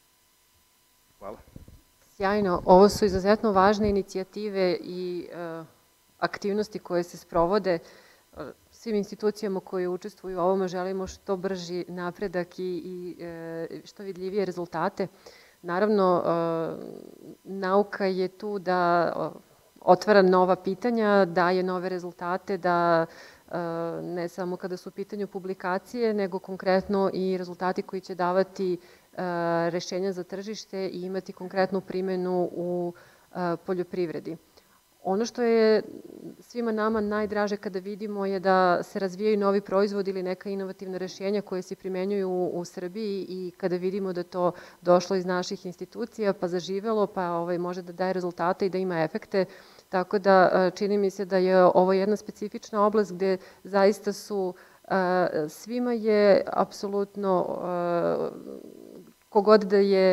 Hvala. Sjajno. Ovo su izuzetno važne inicijative i aktivnosti koje se sprovode. Svim institucijama koje učestvuju u ovome želimo što brži napredak i što vidljivije rezultate. Naravno, nauka je tu da otvara nova pitanja, daje nove rezultate, da ne samo kada su u pitanju publikacije, nego konkretno i rezultati koji će davati rešenja za tržište i imati konkretnu primenu u poljoprivredi. Ono što je svima nama najdraže kada vidimo je da se razvijaju novi proizvodi ili neka inovativna rešenja koje se primenjuju u Srbiji i kada vidimo da to došlo iz naših institucija, pa zaživelo, pa može da daje rezultate i da ima efekte. Tako da čini mi se da je ovo jedna specifična oblast gde zaista svima je apsolutno kogod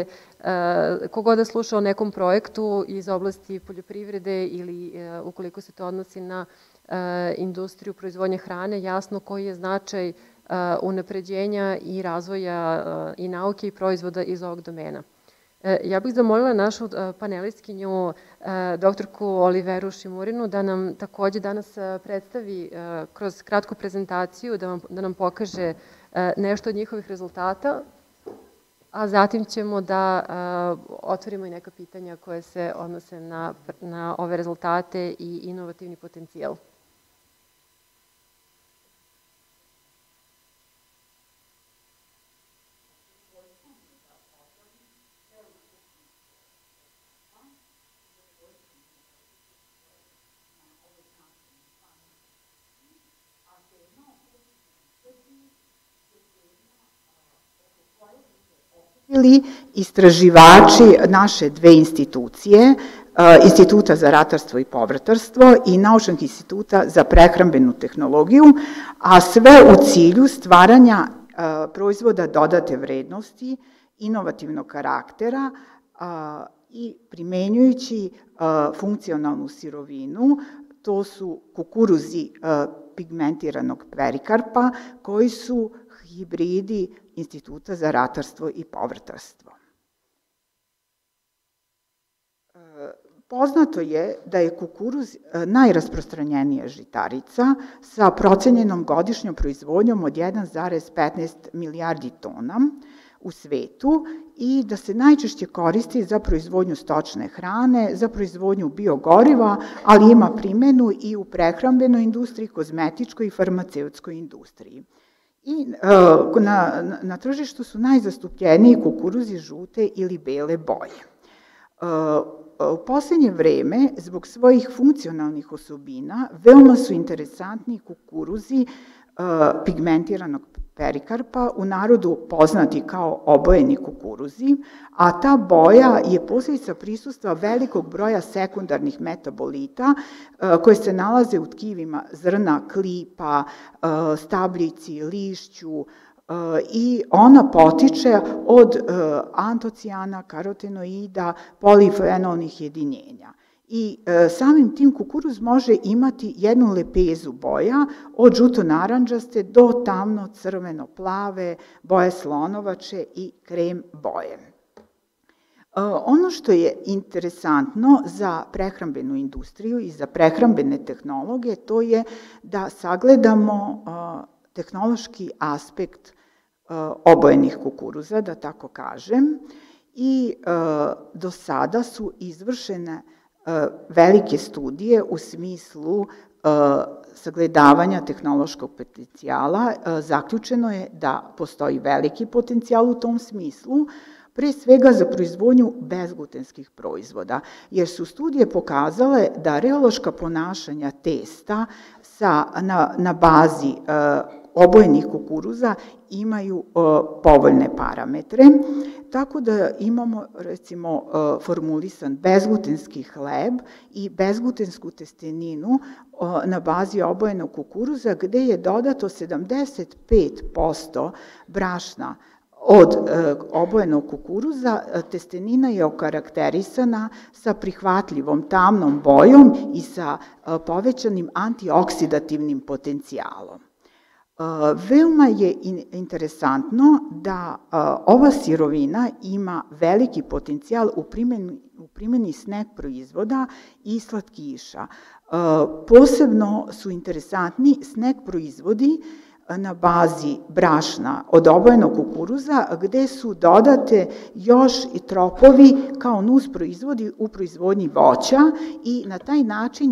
da sluša o nekom projektu iz oblasti poljoprivrede ili ukoliko se to odnosi na industriju proizvodnje hrane, jasno koji je značaj unapređenja i razvoja i nauke i proizvoda iz ovog domena. Ja bih zamolila našu panelistkinju, doktorku Oliveru Šimurinu, da nam takođe danas predstavi kroz kratku prezentaciju, da nam pokaže nešto od njihovih rezultata, a zatim ćemo da otvorimo i neka pitanja koje se odnose na ove rezultate i inovativni potencijal. Istraživači naše dve institucije, Instituta za ratarstvo i povrtarstvo i Naučnog instituta za prehrambenu tehnologiju, a sve u cilju stvaranja proizvoda dodate vrednosti, inovativnog karaktera i primenjujući funkcionalnu sirovinu, to su kukuruzi pigmentiranog perikarpa, koji su hibridi Instituta za ratarstvo i povrtarstvo. Poznato je da je kukuruz najrasprostranjenija žitarica sa procenjenom godišnjom proizvodnjom od 1,15 milijardi tona u svetu i da se najčešće koristi za proizvodnju stočne hrane, za proizvodnju biogoriva, ali ima primenu i u prehrambenoj industriji, kozmetičkoj i farmaceutskoj industriji. I na tržištu su najzastupljeniji kukuruzi žute ili bele boje. U poslednje vreme, zbog svojih funkcionalnih osobina, veoma su interesantni kukuruzi pigmentiranog perikarpa, u narodu poznati kao obojeni kukuruzi, a ta boja je posledica prisustva velikog broja sekundarnih metabolita koje se nalaze u tkivima zrna, klipa, stabljici, lišću, i ona potiče od antocijana, karotenoida, polifenolnih jedinjenja. I samim tim kukuruz može imati jednu lepezu boja od žuto-naranđaste do tamno-crveno-plave, boje slonovače i krem boje. Ono što je interesantno za prehrambenu industriju i za prehrambene tehnologije, to je da sagledamo tehnološki aspekt obojenih kukuruza, da tako kažem, i do sada su izvršene velike studije u smislu sagledavanja tehnološkog potencijala. Zaključeno je da postoji veliki potencijal u tom smislu, pre svega za proizvodnju bezglutenskih proizvoda, jer su studije pokazale da reološka ponašanja testa na bazi obojenih kukuruza imaju povoljne parametre, tako da imamo recimo formulisan bezglutenski hleb i bezglutensku testeninu na bazi obojenog kukuruza, gde je dodato 75% brašna od obojenog kukuruza. Testenina je okarakterisana sa prihvatljivom tamnom bojom i sa povećanim antioksidativnim potencijalom. Veoma je interesantno da ova sirovina ima veliki potencijal u primjeni snack proizvoda i slatkiša. Posebno su interesantni snack proizvodi na bazi brašna od obojenog kukuruza, gde su dodate još i tropovi kao nus proizvodi u proizvodnji voća i na taj način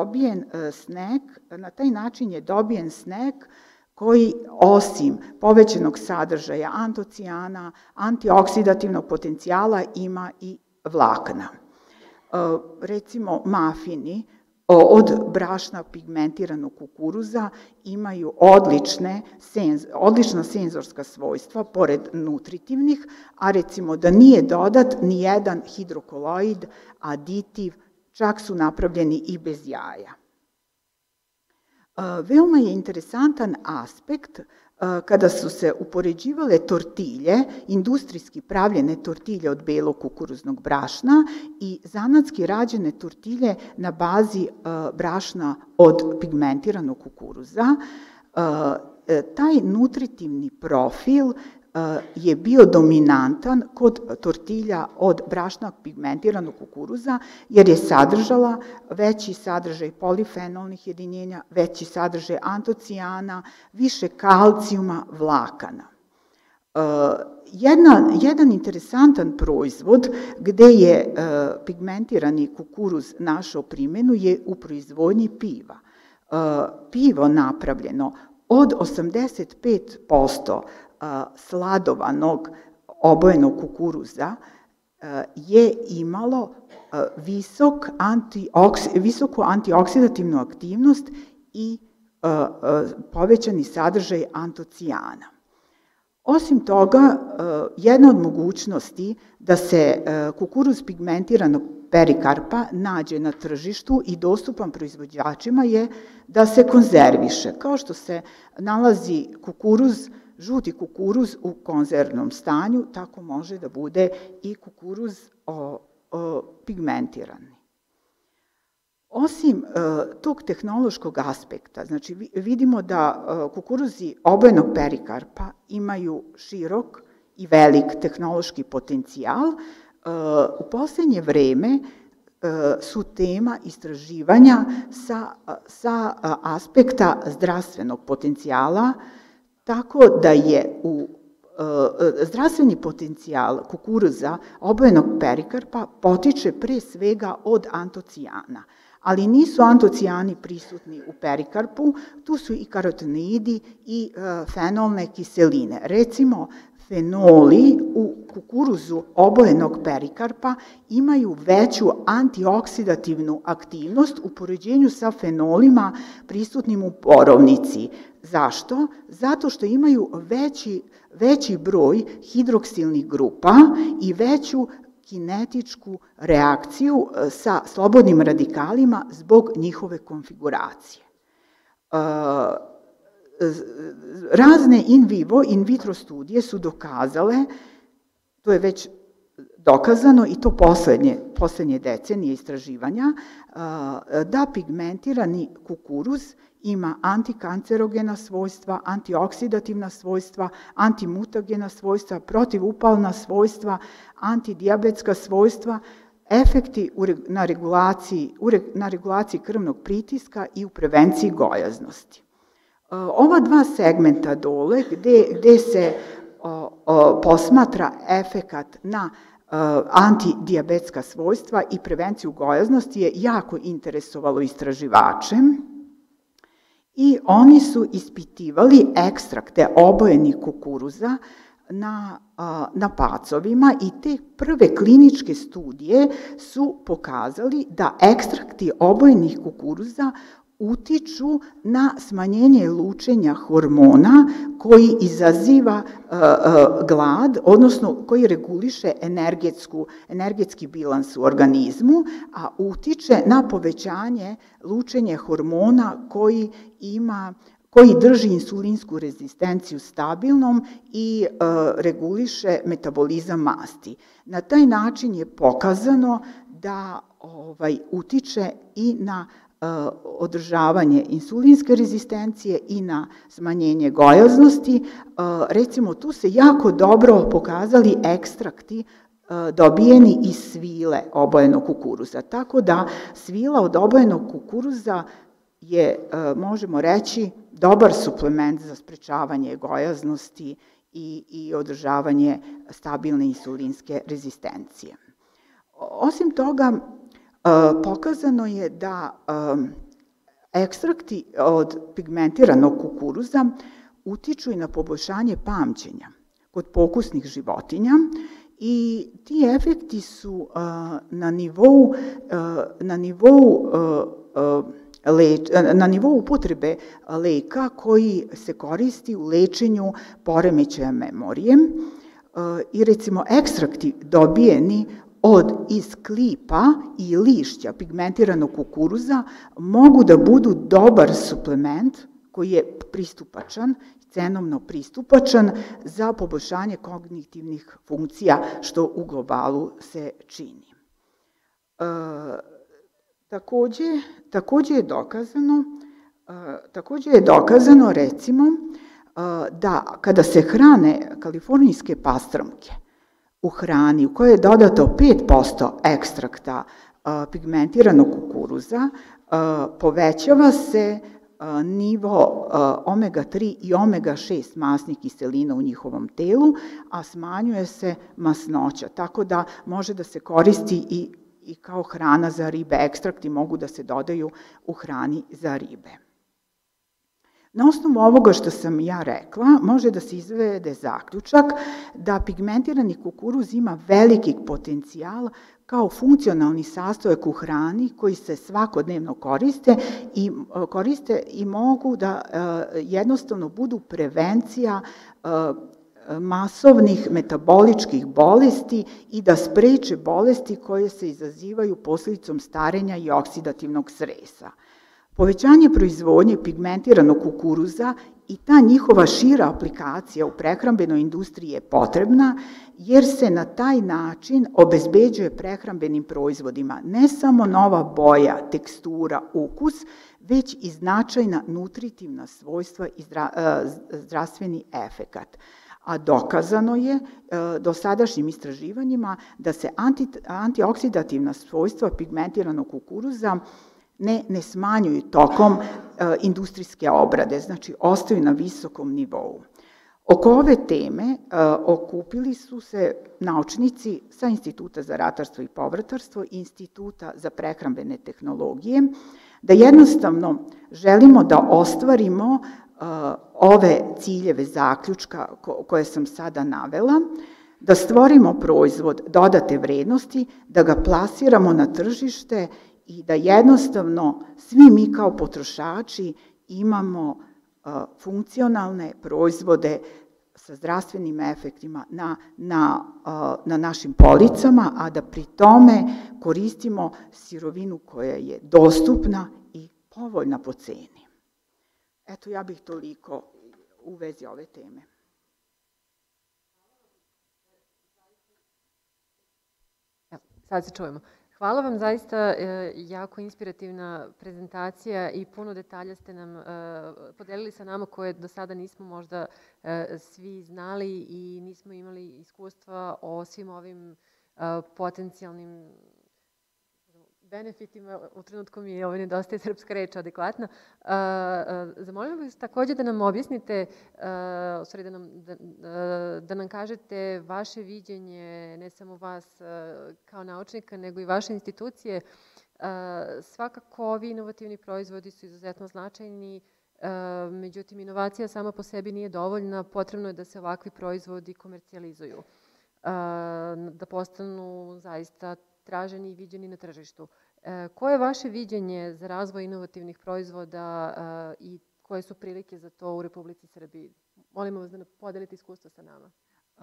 je dobijen snack koji osim povećanog sadržaja antocijana, antioksidativnog potencijala ima i vlakna. Recimo mafini od brašna pigmentiranog kukuruza imaju odlična senzorska svojstva, pored nutritivnih, a recimo da nije dodat ni jedan hidrokoloid, aditiv, čak su napravljeni i bez jaja. Veoma je interesantan aspekt kada su se upoređivale tortilje, industrijski pravljene tortilje od belog kukuruznog brašna i zanatski rađene tortilje na bazi brašna od pigmentiranog kukuruza. Taj nutritivni profil je bio dominantan kod tortilja od brašna pigmentiranog kukuruza, jer je sadržala veći sadržaj polifenolnih jedinjenja, veći sadržaj antocijana, više kalcijuma, vlakana. Jedan interesantan proizvod gde je pigmentirani kukuruz našao primjenu je u proizvodnji piva. Pivo napravljeno od 85% sladovanog obojenog kukuruza je imalo visoku antioksidativnu aktivnost i povećani sadržaj antocijana. Osim toga, jedna od mogućnosti da se kukuruz pigmentiranog perikarpa nađe na tržištu i dostupan proizvođačima je da se konzerviše. Kao što se nalazi žuti kukuruz u konzervnom stanju, tako može da bude i kukuruz pigmentirani. Osim tog tehnološkog aspekta, znači vidimo da kukuruzi obojenog perikarpa imaju širok i velik tehnološki potencijal. U poslednje vreme su tema istraživanja sa aspekta zdravstvenog potencijala, tako da je zdravstveni potencijal kukuruza obojenog perikarpa potiče pre svega od antocijana, ali nisu antocijani prisutni u perikarpu, tu su i karotenoidi i fenolne kiseline. Recimo, fenoli u kukuruzu obojenog perikarpa imaju veću antioksidativnu aktivnost u poređenju sa fenolima prisutnim u borovnici. Zašto? Zato što imaju veći broj hidroksilnih grupa i veću kinetičku reakciju sa slobodnim radikalima zbog njihove konfiguracije. Razne in vivo, in vitro studije su dokazale, to je već dokazano i to poslednje decenije istraživanja, da pigmentirani kukuruz ima antikancerogena svojstva, antioksidativna svojstva, antimutagena svojstva, protivupalna svojstva, antidijabetska svojstva, efekti na regulaciji krvnog pritiska i u prevenciji gojaznosti. Ova dva segmenta dole gde se posmatra efekat na antidijabetska svojstva i prevenciju gojaznosti je jako interesovalo istraživače i oni su ispitivali ekstrakte obojenih kukuruza na pacovima i te prve kliničke studije su pokazali da ekstrakti obojenih kukuruza utiču na smanjenje lučenja hormona koji izaziva glad, odnosno koji reguliše energetski bilans u organizmu, a utiče na povećanje lučenja hormona koji drži insulinsku rezistenciju stabilnom i reguliše metabolizam masti. Na taj način je pokazano da utiče i na održavanje insulinske rezistencije i na smanjenje gojaznosti. Recimo, tu se jako dobro pokazali ekstrakti dobijeni iz svile obojenog kukuruza. Tako da svila od obojenog kukuruza je, možemo reći, dobar suplement za sprečavanje gojaznosti i održavanje stabilne insulinske rezistencije. Osim toga, pokazano je da ekstrakti od pigmentiranog kukuruza utiču i na poboljšanje pamćenja kod pokusnih životinja i ti efekti su na nivou upotrebe leka koji se koristi u lečenju poremećaja memorije i recimo ekstrakti dobijeni iz klipa i lišća pigmentiranog kukuruza mogu da budu dobar suplement koji je pristupačan, cenovno pristupačan za poboljšanje kognitivnih funkcija, što u globalu se čini. Takođe je dokazano, recimo, da kada se hrane kalifornijske pastrmke u hrani u kojoj je dodato 5% ekstrakta pigmentiranog kukuruza, povećava se nivo omega-3 i omega-6 masnih kiselina u njihovom telu, a smanjuje se masnoća, tako da može da se koristi i kao hrana za ribe. Ekstrakti mogu da se dodaju u hrani za ribe. Na osnovu ovoga što sam ja rekla, može da se izvede zaključak da pigmentirani kukuruz ima veliki potencijal kao funkcionalni sastojak u hrani koji se svakodnevno koriste i mogu da jednostavno budu prevencija masovnih metaboličkih bolesti i da spreče bolesti koje se izazivaju posledicom starenja i oksidativnog stresa. Povećanje proizvodnje pigmentiranog kukuruza i ta njihova šira aplikacija u prehrambenoj industriji je potrebna, jer se na taj način obezbeđuje prehrambenim proizvodima ne samo nova boja, tekstura, ukus, već i značajna nutritivna svojstva i zdravstveni efekat. A dokazano je dosadašnjim istraživanjima da se antioksidativna svojstva pigmentiranog kukuruza ne smanjuju tokom industrijske obrade, znači ostaju na visokom nivou. Oko ove teme okupili su se naučnici sa Instituta za ratarstvo i povrtarstvo i Instituta za prehrambene tehnologije, da jednostavno želimo da ostvarimo ove ciljeve zaključka koje sam sada navela, da stvorimo proizvod dodate vrednosti, da ga plasiramo na tržište i da jednostavno svi mi kao potrošači imamo funkcionalne proizvode sa zdravstvenim efektima na našim policama, a da pri tome koristimo sirovinu koja je dostupna i povoljna po ceni. Eto, ja bih toliko u vezi ove teme. Sad se čujemo. Hvala vam, zaista jako inspirativna prezentacija i puno detalja ste nam podelili sa nama koje do sada nismo možda svi znali i nismo imali iskustva o svim ovim potencijalnim benefitima. U trenutku mi je nedostaje srpska reč adekvatna. Zamolila bih takođe da nam objasnite, da nam kažete vaše viđenje, ne samo vas kao naučnika, nego i vaše institucije. Svakako, ovi inovativni proizvodi su izuzetno značajni, međutim, inovacija sama po sebi nije dovoljna, potrebno je da se ovakvi proizvodi komercijalizuju, da postanu zaista traženi i viđeni na tržištu. Koje je vaše viđenje za razvoj inovativnih proizvoda i koje su prilike za to u Republici Srbiji? Molimo vas da podelite iskustvo sa nama.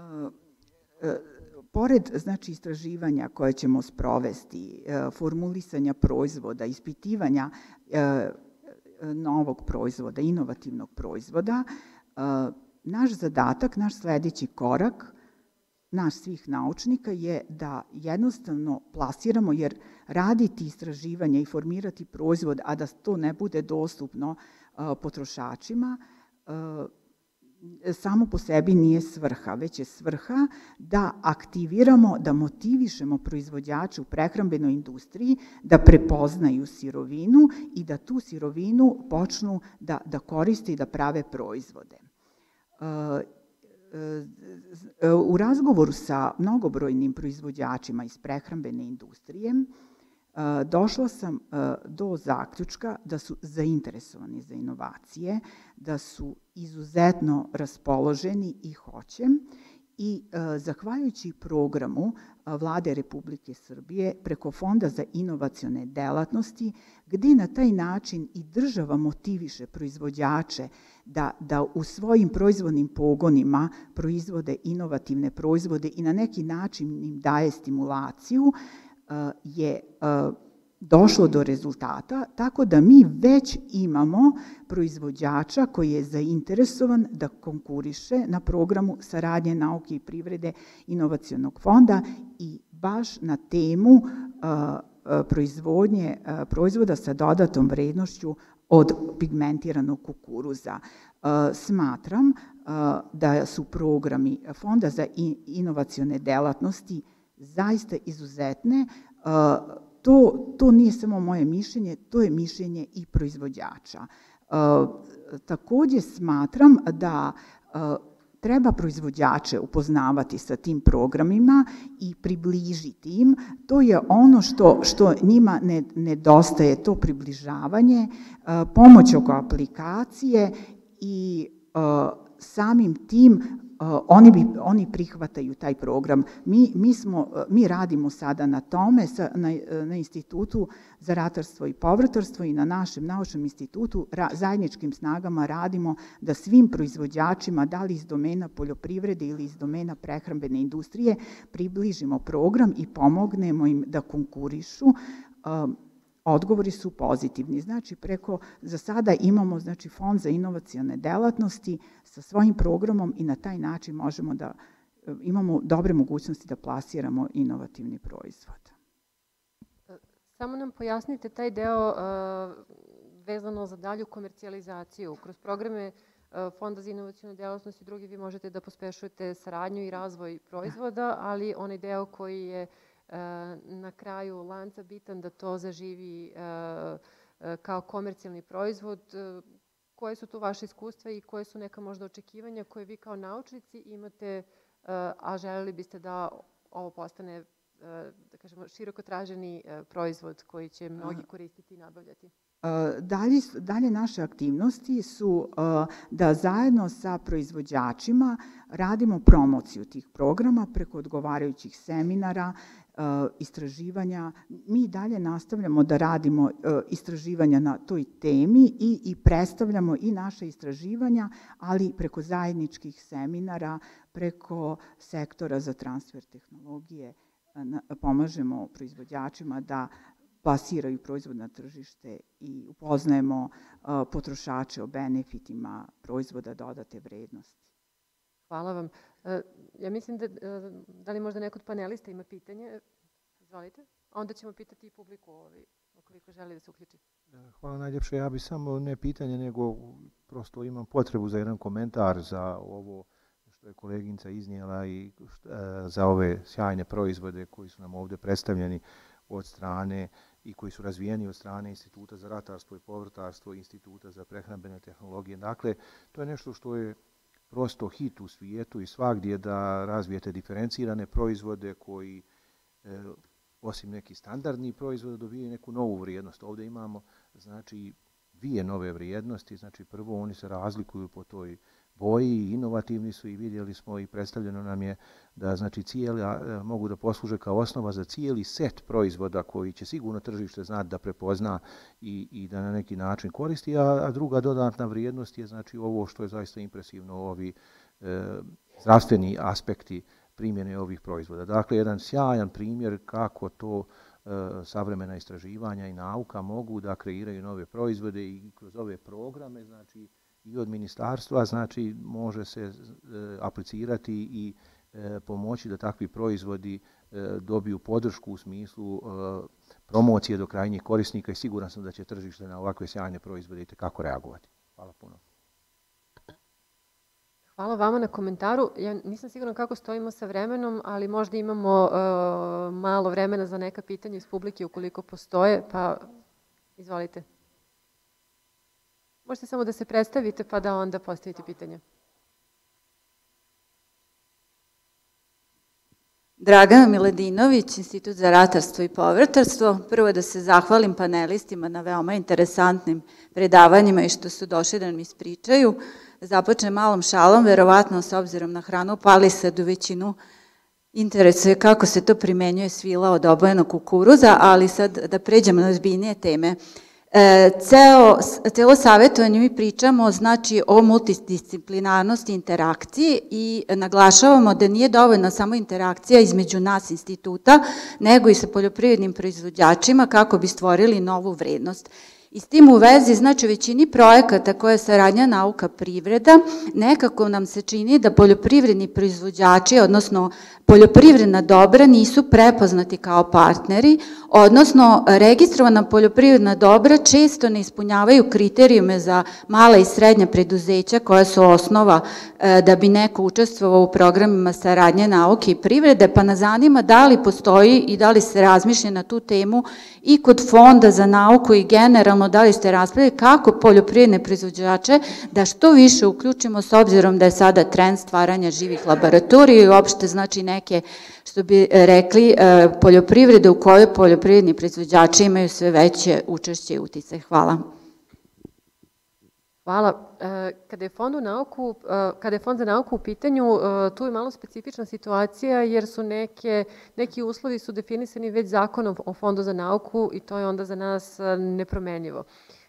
Pored istraživanja koje ćemo sprovesti, formulisanja proizvoda, ispitivanja novog proizvoda, inovativnog proizvoda, naš zadatak, naš sledeći korak, naš svih naučnika je da jednostavno plasiramo, jer raditi istraživanja i formirati proizvod, a da to ne bude dostupno potrošačima, samo po sebi nije svrha, već je svrha da aktiviramo, da motivišemo proizvođače u prehrambenoj industriji da prepoznaju sirovinu i da tu sirovinu počnu da koriste i da prave proizvode. U razgovoru sa mnogobrojnim proizvođačima iz prehrambene industrije došla sam do zaključka da su zainteresovani za inovacije, da su izuzetno raspoloženi i hoće, i zahvaljujući programu Vlade Republike Srbije preko Fonda za inovacione delatnosti, gde na taj način i država motiviše proizvođače da u svojim proizvodnim pogonima proizvode inovativne proizvode i na neki način im daje stimulaciju, je došlo do rezultata, tako da mi već imamo proizvođača koji je zainteresovan da konkuriše na programu saradnje nauke i privrede Inovacionog fonda i baš na temu proizvodnje proizvoda sa dodatom vrednošću od pigmentiranog kukuruza. Smatram da su programi Fonda za inovacione delatnosti zaista izuzetne. To nije samo moje mišljenje, to je mišljenje i proizvođača. Takođe smatram da treba proizvođače upoznavati sa tim programima i približiti im. To je ono što njima nedostaje, to približavanje, pomoć oko aplikacije i samim tim oni prihvataju taj program. Mi radimo sada na tome, na Institutu za ratarstvo i povrtarstvo i na našem naučnom institutu zajedničkim snagama radimo da svim proizvođačima, da li iz domena poljoprivrede ili iz domena prehrambene industrije, približimo program i pomognemo im da konkurišu. Odgovori su pozitivni. Za sada imamo Fond za inovacione delatnosti sa svojim programom i na taj način možemo da imamo dobre mogućnosti da plasiramo inovativni proizvod. Samo nam pojasnite taj deo vezano za dalju komercijalizaciju. Kroz programe Fonda za inovacione delatnosti i drugi vi možete da pospešujete saradnju i razvoj proizvoda, ali onaj deo koji je na kraju lanca bitan da to zaživi kao komercijalni proizvod. Koje su tu vaše iskustva i koje su neka možda očekivanja koje vi kao naučnici imate, a želeli biste da ovo postane, da kažemo, široko traženi proizvod koji će mnogi koristiti i nabavljati? Dalje naše aktivnosti su da zajedno sa proizvođačima radimo promociju tih programa preko odgovarajućih seminara, istraživanja. Mi dalje nastavljamo da radimo istraživanja na toj temi i predstavljamo i naše istraživanja, ali preko zajedničkih seminara, preko sektora za transfer tehnologije pomažemo proizvođačima da plasiraju proizvod na tržište i upoznajemo potrošače o benefitima proizvoda dodate vrednosti. Hvala vam. Ja mislim da li možda neko od panelista ima pitanje? Izvolite. Onda ćemo pitati i publiku ukoliko želi da se uključi. Hvala najljepše. Ja bih samo ne pitanje, nego prosto imam potrebu za jedan komentar za ovo što je koleginica iznijela i za ove sjajne proizvode koji su nam ovde predstavljeni od strane i koji su razvijeni od strane Instituta za ratarstvo i povrtarstvo, Instituta za prehrambene tehnologije. Dakle, to je nešto što je prosto hit u svijetu i svagdje, da razvijete diferencirane proizvode koji, osim nekih standardnih proizvoda, dobijaju neku novu vrijednost. Ovdje imamo, dvije nove vrijednosti. Prvo, oni se razlikuju po toj boji, inovativni su i vidjeli smo i predstavljeno nam je da znači mogu da posluže kao osnova za cijeli set proizvoda koji će sigurno tržište znati da prepozna i da na neki način koristi, a druga dodatna vrijednost je znači ovo što je zaista impresivno, ovi zdravstveni aspekti primjene ovih proizvoda. Dakle, jedan sjajan primjer kako to savremena istraživanja i nauka mogu da kreiraju nove proizvode i kroz ove programe, znači i od ministarstva, znači može se aplicirati i pomoći da takvi proizvodi dobiju podršku u smislu promocije do krajnjih korisnika i siguran sam da će tržište na ovakve sjajne proizvode itekako reagovati. Hvala puno. Hvala vama na komentaru. Ja nisam sigurna kako stojimo sa vremenom, ali možda imamo malo vremena za neka pitanja iz publike ukoliko postoje, pa izvolite. Možete samo da se predstavite pa da onda postavite pitanje. Dragana Miladinović, Institut za ratarstvo i povrtarstvo. Prvo da se zahvalim panelistima na veoma interesantnim predavanjima i što su došli da nam ispričaju. Započnem malom šalom, verovatno s obzirom na hranu palisadu većinu interesuje kako se to primenjuje svila od obojenog kukuruza, ali sad da pređemo na ozbiljnije teme. Celo savjetovanje mi pričamo znači o multidisciplinarnosti interakciji i naglašavamo da nije dovoljna samo interakcija između nas instituta, nego i sa poljoprivrednim proizvođačima kako bi stvorili novu vrednost. I s tim u vezi, znači većini projekata koja je saradnja nauka privreda, nekako nam se čini da poljoprivredni proizvođači, odnosno poljoprivredna dobra nisu prepoznati kao partneri, odnosno registrovana poljoprivredna dobra često ne ispunjavaju kriterijume za mala i srednja preduzeća koja su osnova da bi neko učestvovao u programima saradnje nauke i privrede, pa nas zanima da li postoji i da li se razmišlja na tu temu i kod Fonda za nauku i generalno da li ste raspravili kako poljoprivredne proizvođače da što više uključimo s obzirom da je sada trend stvaranja živih laboratorija i uopšte znači neke, što bi rekli, poljoprivrede u kojoj poljoprivredni proizvođači imaju sve veće učešće i uticaj. Hvala. Hvala. Kada je Fond za nauku u pitanju, tu je malo specifična situacija jer su neki uslovi su definisani već zakonom o Fondu za nauku i to je onda za nas nepromenljivo.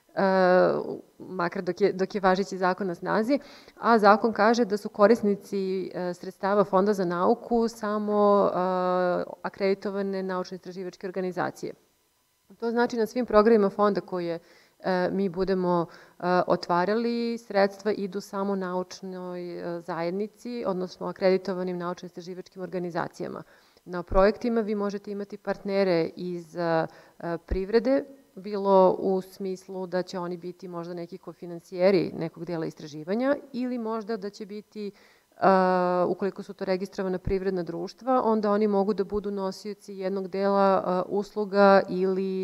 Makar dok je važeći zakon na snazi, a zakon kaže da su korisnici sredstava Fonda za nauku samo akreditovane naučno-istraživačke organizacije. To znači na svim programima fonda koje mi budemo otvarali, sredstva idu samo naučnoj zajednici, odnosno akreditovanim naučno-istraživačkim organizacijama. Na projektima vi možete imati partnere iz privrede, bilo u smislu da će oni biti možda neki kofinancijeri nekog dela istraživanja ili možda da će biti, ukoliko su to registrovana privredna društva, onda oni mogu da budu nosioci jednog dela usluga ili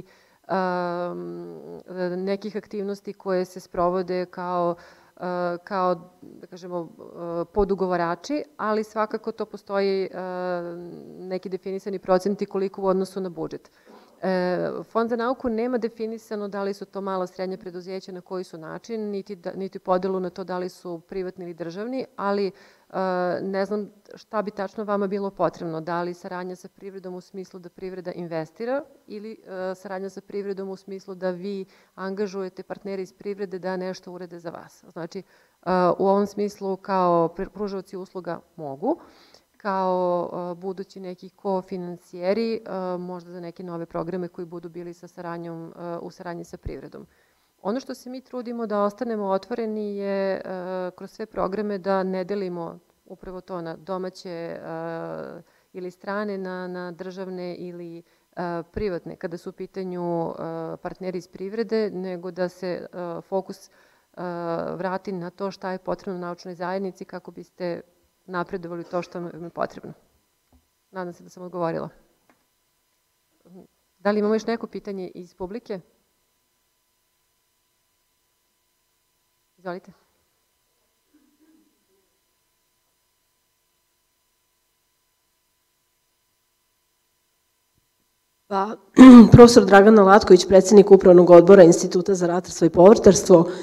nekih aktivnosti koje se sprovode kao da kažemo, podugovarači, ali svakako to postoji neki definisani procenti koliko u odnosu na budžet. Fond za nauku nema definisano da li su to mala srednja preduzeća na koji su način, niti podelu na to da li su privatni ili državni, ali ne znam šta bi tačno vama bilo potrebno, da li saradnja sa privredom u smislu da privreda investira ili saradnja sa privredom u smislu da vi angažujete partnere iz privrede da nešto urede za vas. Znači, u ovom smislu kao pružaoci usluga mogu, kao budući neki kofinancijeri, možda za neke nove programe koji budu bili u saradnji sa privredom. Ono što se mi trudimo da ostanemo otvoreni je kroz sve programe da ne delimo upravo to na domaće ili strane, na državne ili privatne, kada su u pitanju partneri iz privrede, nego da se fokus vrati na to šta je potrebno naučnoj zajednici kako biste napredovali to što vam je potrebno. Nadam se da sam odgovorila. Da li imamo još neko pitanje iz publike? Izvolite. Pa, profesor Dragana Latković, predsjednik Upravnog odbora Instituta za ratarstvo i povrtarstvo.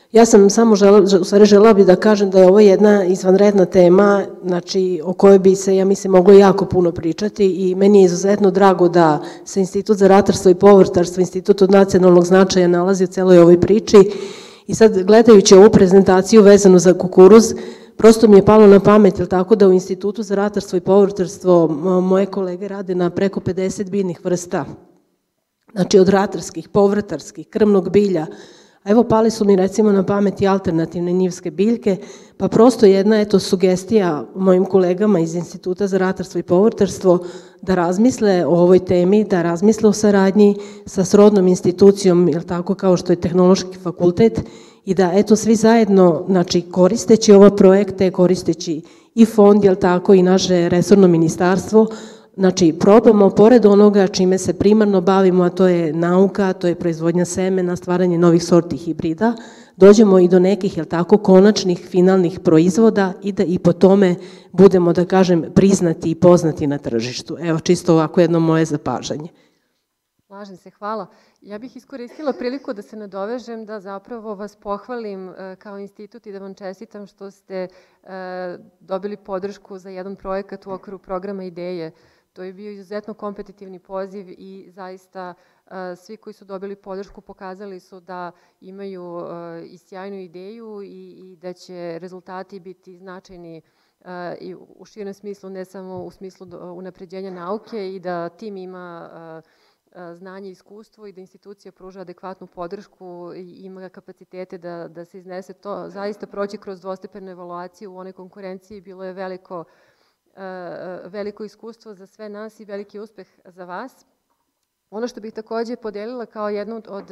Ja sam samo želela bi da kažem da je ovo jedna izvanredna tema, znači o kojoj bi se, ja mislim, moglo jako puno pričati i meni je izuzetno drago da se Institut za ratarstvo i povrtarstvo, Institut od nacionalnog značaja nalazi u celoj ovoj priči i sad gledajući ovu prezentaciju vezanu za kukuruz, prosto mi je palo na pamet, jel tako da u Institutu za ratarstvo i povrtarstvo moje kolege rade na preko 50 biljnih vrsta, znači od ratarskih, povrtarskih, krmnog bilja. A evo pali su mi recimo na pamet i alternativne njivske biljke, pa prosto jedna sugestija mojim kolegama iz Instituta za ratarstvo i povrtarstvo da razmisle o ovoj temi, da razmisle o saradnji sa srodnom institucijom, jel tako, kao što je Tehnološki fakultet, i da svi zajedno, znači koristeći ove projekte, koristeći i fond, jel tako, i naše resorno ministarstvo, znači, probamo, pored onoga čime se primarno bavimo, a to je nauka, to je proizvodnja semena, stvaranje novih sorti hibrida, dođemo i do nekih, jel tako, konačnih, finalnih proizvoda i da i po tome budemo, da kažem, priznati i poznati na tržištu. Evo, čisto ovako jedno moje zapažanje. Slažem se, hvala. Ja bih iskoristila priliku da se nadovežem, da zapravo vas pohvalim kao institut i da vam čestitam što ste dobili podršku za jedan projekat u okviru programa Ideje. To je bio izuzetno kompetitivni poziv i zaista svi koji su dobili podršku pokazali su da imaju i sjajnu ideju i da će rezultati biti značajni i u širem smislu, ne samo u smislu unapređenja nauke i da tim ima znanje i iskustvo i da institucija pruža adekvatnu podršku i ima kapacitete da se iznese to. Zaista proći kroz dvostepenu evaluaciju u onoj konkurenciji bilo je veliko iskustvo za sve nas i veliki uspeh za vas. Ono što bih takođe podelila kao jednu od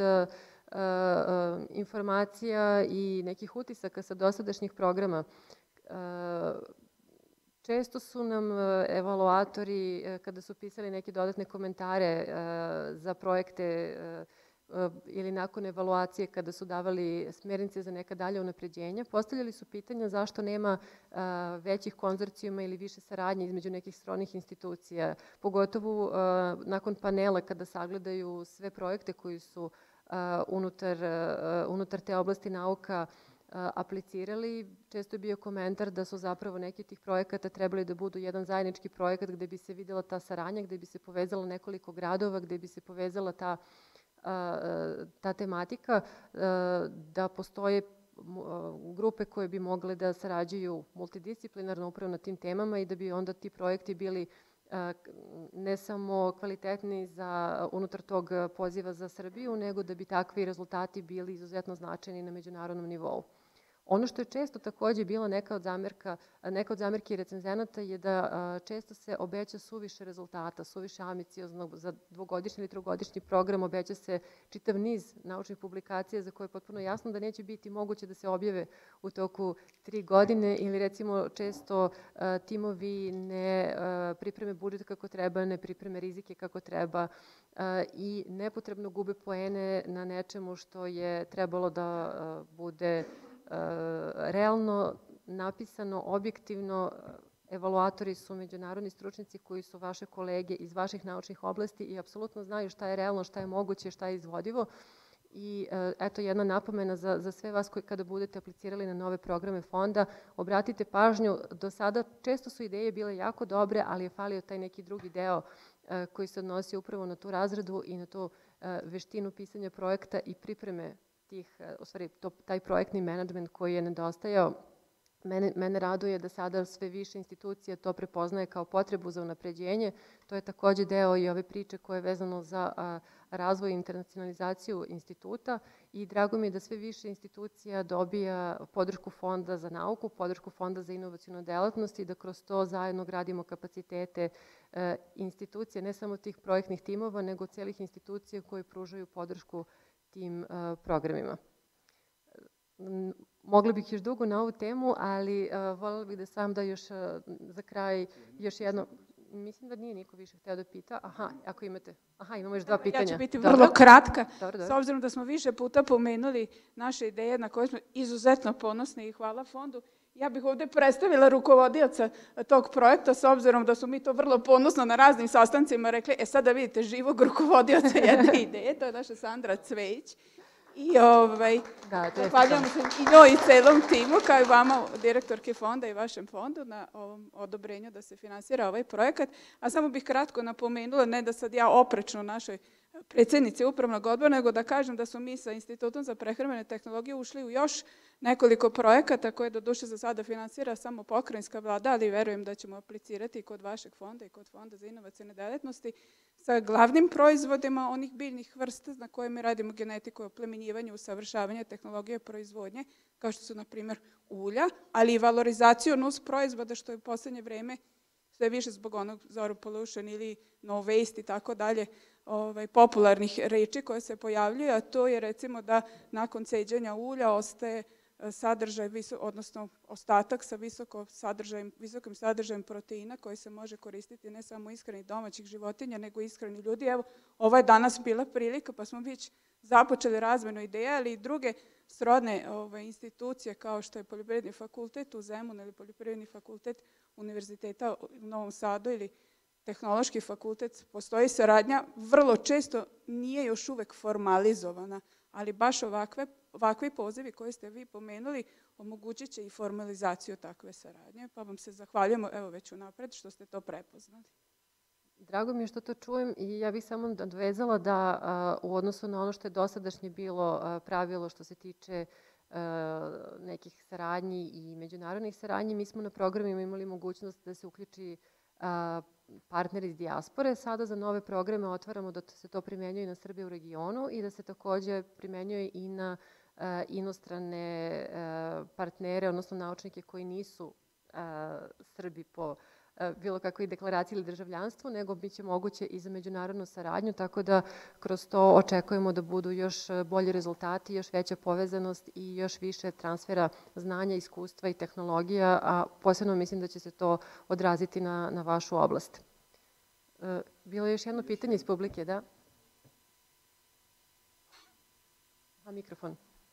informacija i nekih utisaka sa dosadašnjih programa, često su nam evaluatori, kada su pisali neke dodatne komentare za projekte ili nakon evaluacije kada su davali smernice za neka dalja unapređenja, postavljali su pitanja zašto nema većih konzorcijuma ili više saradnje između nekih srodnih institucija, pogotovo nakon panela kada sagledaju sve projekte koji su unutar te oblasti nauka aplicirali. Često je bio komentar da su zapravo neki tih projekata trebali da budu jedan zajednički projekat gde bi se videla ta saradnja, gde bi se povezalo nekoliko gradova, gde bi se povezala ta tematika, da postoje grupe koje bi mogle da sarađuju multidisciplinarno upravo na tim temama i da bi onda ti projekti bili ne samo kvalitetni unutar tog poziva za Srbiju, nego da bi takvi rezultati bili izuzetno značajni na međunarodnom nivou. Ono što je često takođe bila neka od zamerki recenzenata je da često se obeća suviše rezultata, suviše ambiciozno za dvogodišnji ili trogodišnji program, obeća se čitav niz naučnih publikacija za koje je potpuno jasno da neće biti moguće da se objave u toku 3 godine ili recimo često timovi ne pripreme budžet kako treba, ne pripreme rizike kako treba i nepotrebno gube poene na nečemu što je trebalo da bude realno napisano, objektivno. Evaluatori su međunarodni stručnjaci koji su vaše kolege iz vaših naučnih oblasti i apsolutno znaju šta je realno, šta je moguće, šta je izvodivo. I eto jedna napomena za sve vas koji kada budete aplicirali na nove programe fonda, obratite pažnju, do sada često su ideje bile jako dobre, ali je falio taj neki drugi deo koji se odnosi upravo na tu razradu i na tu veštinu pisanja projekta i pripreme u stvari taj projektni menadžment koji je nedostajao. Mene raduje da sada sve više institucija to prepoznaje kao potrebu za unapređenje. To je takođe deo i ove priče koje je vezano za razvoj i internacionalizaciju instituta i drago mi je da sve više institucija dobija podršku Fonda za nauku, podršku Fonda za inovacionu delatnost i da kroz to zajedno gradimo kapacitete institucija, ne samo tih projektnih timova, nego celih institucija koje pružaju podršku tim programima. Mogla bih još dugo na ovu temu, ali voljela bih da sam da još za kraj još jedno... Mislim da nije niko više hteo da pita. Aha, ako imate... Aha, imamo još 2 pitanja. Ja ću biti vrlo kratka. S obzirom da smo više puta pomenuli naše ideje na koje smo izuzetno ponosni i hvala fondu, ja bih ovde predstavila rukovodioca tog projekta, s obzirom da smo mi to vrlo ponosno na raznim sastancima rekli, sad da vidite živog rukovodioca jedne ideje, to je naša Sandra Cvejić. I zahvaljujemo se i njoj i celom timu, kao i vama, direktorke fonda i vašem fondu, na ovom odobrenju da se finansira ovaj projekat. A samo bih kratko napomenula, ne da sad ja oprečno našoj predsjednici upravnog odbora, nego da kažem da smo mi sa Institutom za prehrambene tehnologije ušli u još nekoliko projekata koje do duše za sada finansira samo pokrajinska vlada, ali verujem da ćemo aplicirati kod vašeg fonda i kod Fonda za inovacijne delatnosti sa glavnim proizvodima onih biljnih vrsta na koje mi radimo genetiku, oplemenjivanje, usavršavanje tehnologije proizvodnje, kao što su, na primjer, ulja, ali i valorizaciju nus proizvoda, što je u poslednje vreme sve više zbog onog zero pollution ili no waste i tako dalje, popularnih reči koje se pojavljuju, a to je recimo da nakon ceđenja ulja ostaje sadržaj, odnosno ostatak sa visokim sadržajem proteina koji se može koristiti ne samo u ishrani domaćih životinja, nego i ishrani ljudi. Evo, ovo je danas bila prilika, pa smo već započeli razmenu ideja, ali i druge srodne institucije kao što je Poljoprivredni fakultet u Zemunu ili Poljoprivredni fakultet Univerziteta u Novom Sadu ili Tehnološki fakultet, postoji saradnja, vrlo često nije još uvek formalizovana, ali baš ovakvi pozivi koje ste vi pomenuli omogućit će i formalizaciju takve saradnje, pa vam se zahvaljujemo evo već unapred što ste to prepoznali. Drago mi je što to čujem i ja bih samo nadvezala da u odnosu na ono što je dosadašnje bilo pravilo što se tiče nekih saradnji i međunarodnih saradnji, mi smo na programima imali mogućnost da se uključi partneri iz dijaspore. Sada za nove programe otvaramo da se to primenjuje na Srbiju u regionu i da se takođe primenjuje i na inostrane partnere, odnosno naučnike koji nisu Srbi po bilo kakvoj deklaraciji ili državljanstvu, nego biće moguće i za međunarodnu saradnju, tako da kroz to očekujemo da budu još bolji rezultati, još veća povezanost i još više transfera znanja, iskustva i tehnologija, a posebno mislim da će se to odraziti na vašu oblast. Bilo je još jedno pitanje iz publike, da? Mikrofon.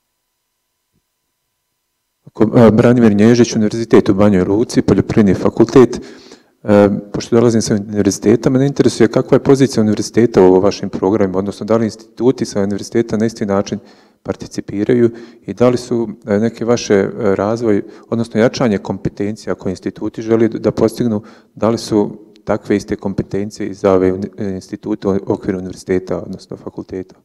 Branimir Nježić, Univerzitet u Banjoj Luci, Poljoprivredni fakultet. Pošto dolazim sa univerziteta, mene interesuje kakva je pozicija univerziteta u vašim programima, odnosno da li instituti sa univerziteta na isti način participiraju i da li su neke vaše razvoj, odnosno jačanje kompetencija koje instituti želi da postignu, da li su takve iste kompetencije i za ove institute u okviru univerziteta, odnosno fakulteta?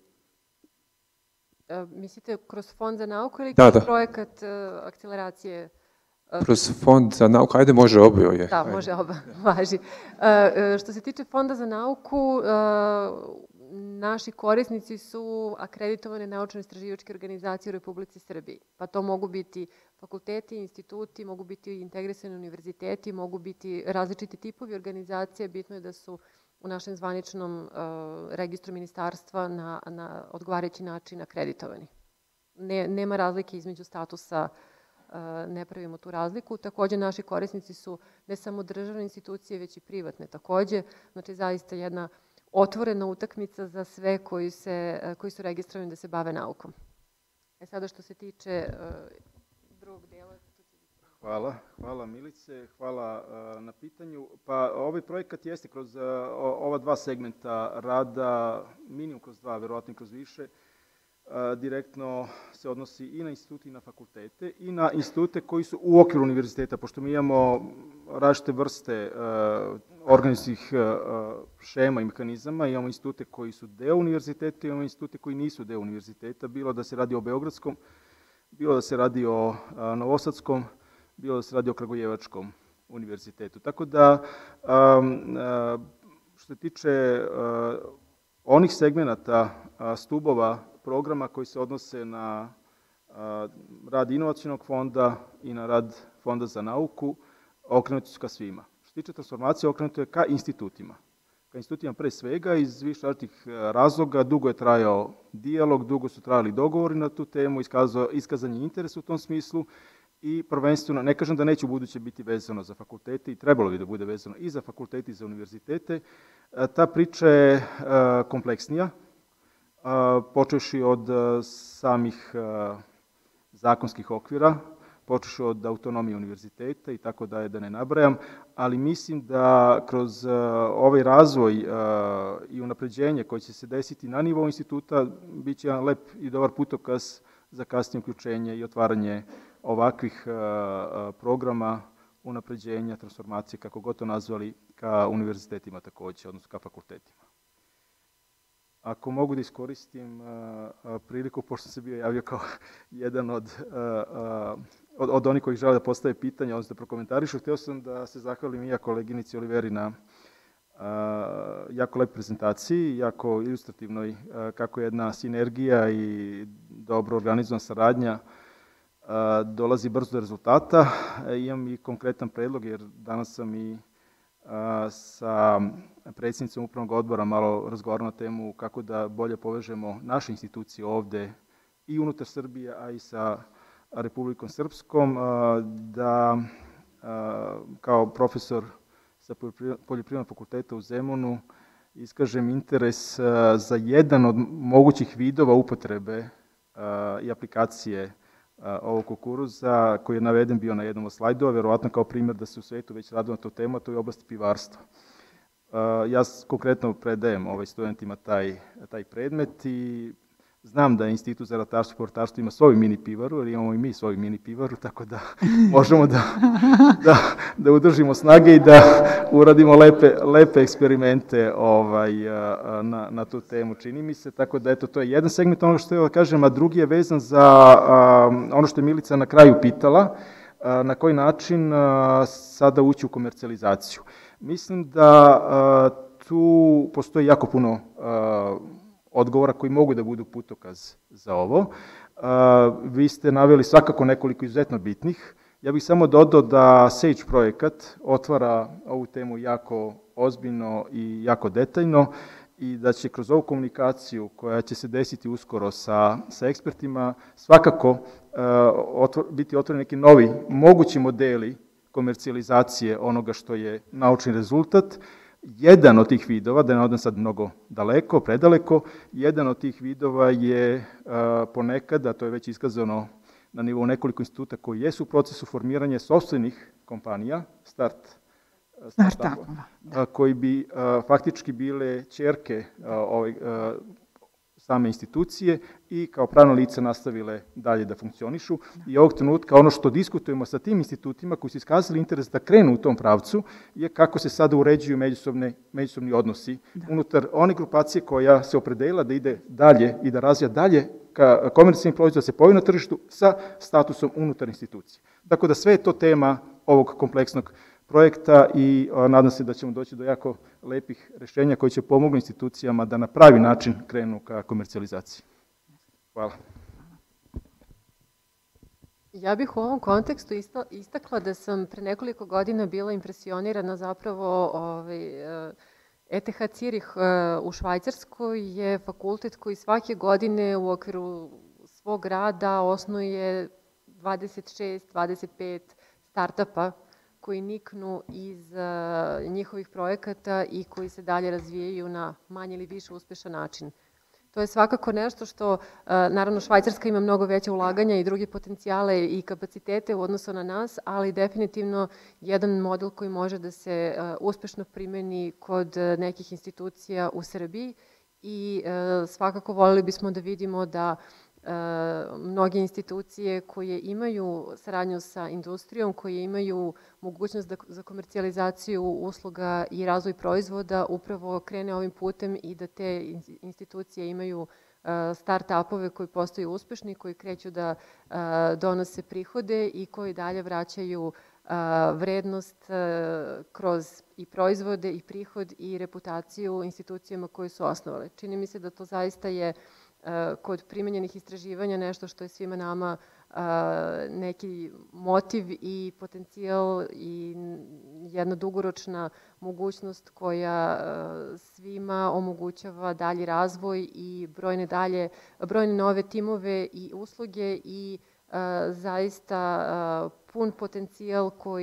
Mislite kroz Fond za nauku ili kroz projekat akceleracije? Kroz Fond za nauku, ajde može oboje. Da, može oba, važi. Što se tiče Fonda za nauku, naši korisnici su akreditovane naučno-istraživačke organizacije u Republici Srbiji. Pa to mogu biti fakulteti, instituti, mogu biti integrisani univerziteti, mogu biti različiti tipovi organizacije. Bitno je da su u našem zvaničnom registru ministarstva na odgovarajući način akreditovani. Nema razlike između statusa, ne pravimo tu razliku. Takođe, naši korisnici su ne samo državne institucije, već i privatne takođe. Znači, zaista jedna otvorena utakmica za sve koji su registrovani da se bave naukom. Sada što se tiče drugog dela. Hvala Milice, hvala na pitanju. Pa ovaj projekat jeste kroz ova dva segmenta rada, minimum kroz dva, verovatno kroz više, direktno se odnosi i na institute i na fakultete i na institute koji su u okviru univerziteta, pošto mi imamo različite vrste organizacijskih šema i mehanizama, imamo institute koji su deo univerziteta, imamo institute koji nisu deo univerziteta, bilo da se radi o Beogradskom, bilo da se radi o Novosadskom, bilo da se radi o Kragujevačkom univerzitetu. Tako da, što se tiče onih segmenata stubova programa koji se odnose na rad inovacionog fonda i na rad Fonda za nauku, okrenuti su ka svima. Što se tiče transformacije, okrenuto je ka institutima. Ka institutima pre svega iz više različitih razloga, dugo je trajao dijalog, dugo su trajali dogovori na tu temu, iskazan je interes u tom smislu i prvenstveno, ne kažem da neće u buduće biti vezano za fakultete i trebalo bi da bude vezano i za fakultete i za univerzitete. Ta priča je kompleksnija, počevši od samih zakonskih okvira, počeš od autonomije univerziteta i tako da ne nabrajam, ali mislim da kroz ovaj razvoj i unapređenje koje će se desiti na nivou instituta biće jedan lep i dobar putokaz za kasnije uključenje i otvaranje ovakvih programa unapređenja, transformacije, kako god to nazvali, ka univerzitetima takođe, odnosno ka fakultetima. Ako mogu da iskoristim priliku, pošto sam se bio javio kao jedan od onih koji žele da postave pitanja, odnosno da prokomentarišu, hteo sam da se zahvalim i ja koleginici Oliveri na jako lep prezentaciji, jako ilustrativnoj, kako jedna sinergija i dobro organizovana saradnja dolazi brzo do rezultata. Imam i konkretan predlog, jer danas sam i sa predsjednicom upravnog odbora malo razgovarao na temu kako da bolje povežemo naše institucije ovde i unutar Srbije, a i sa Republikom Srpskom, da kao profesor sa Poljoprivrednog fakulteta u Zemunu iskažem interes za jedan od mogućih vidova upotrebe i aplikacije ovog kukuruza, koji je naveden bio na jednom od slajdova, verovatno kao primjer da se u svetu već radilo na to temu, a to je oblast pivarstva. Ja konkretno predajem studentima taj predmet i znam da Institut za ratarstvo i povrtarstvo ima svoju mini pivaru, jer imamo i mi svoju mini pivaru, tako da možemo da udržimo snage i da uradimo lepe eksperimente na tu temu, čini mi se. Tako da, eto, to je jedan segment onoga što je da kažem, a drugi je vezan za ono što je Milica na kraju pitala, na koji način sada ući u komercijalizaciju. Mislim da tu postoji jako puno odgovora koji mogu da budu putokaz za ovo. Vi ste naveli svakako nekoliko izuzetno bitnih. Ja bih samo dodao da SAGE projekat otvara ovu temu jako ozbiljno i jako detaljno i da će kroz ovu komunikaciju koja će se desiti uskoro sa ekspertima svakako biti otvoreni neki novi mogući modeli komercijalizacije onoga što je naučni rezultat. Jedan od tih vidova, da ne odem sad mnogo daleko, predaleko, jedan od tih vidova je ponekad, a to je već iskazano na nivou nekoliko instituta koji jesu u procesu formiranja sopstvenih kompanija, startupova, koji bi faktički bile ćerke same institucije i kao pravna lica nastavile dalje da funkcionišu. I ovog trenutka ono što diskutujemo sa tim institutima koji su iskazali interes da krenu u tom pravcu je kako se sada uređuju međusobni odnosi unutar one grupacije koja se opredelila da ide dalje i da razvija dalje komercijalni proizvod, da se pojavi na tržištu sa statusom unutar institucije. Tako da sve je to tema ovog kompleksnog projekta i nadam se da ćemo doći do jako lepih rešenja koji će pomognu institucijama da na pravi način krenu ka komercijalizaciji. Hvala. Ja bih u ovom kontekstu istakla da sam pre nekoliko godina bila impresionirana zapravo ETH Zürich u Švajcarskoj je fakultet koji svake godine u okviru svog rada osnuje 26-25 startupa koji niknu iz njihovih projekata i koji se dalje razvijaju na manje ili više uspešan način. To je svakako nešto što, naravno, Švajcarska ima mnogo veće ulaganja i druge potencijale i kapacitete u odnosu na nas, ali definitivno jedan model koji može da se uspešno primeni kod nekih institucija u Srbiji i svakako voljeli bismo da vidimo da mnoge institucije koje imaju saradnju sa industrijom, koje imaju mogućnost za komercijalizaciju usluga i razvoj proizvoda, upravo krene ovim putem i da te institucije imaju start-upove koji postaju uspešni, koji kreću da donose prihode i koji dalje vraćaju vrednost kroz i proizvode i prihod i reputaciju institucijama koje su osnovale. Čini mi se da to zaista je kod primenjenih istraživanja nešto što je svima nama neki motiv i potencijal i jedna dugoročna mogućnost koja svima omogućava dalji razvoj i brojne nove timove i usluge i zaista pun potencijal koji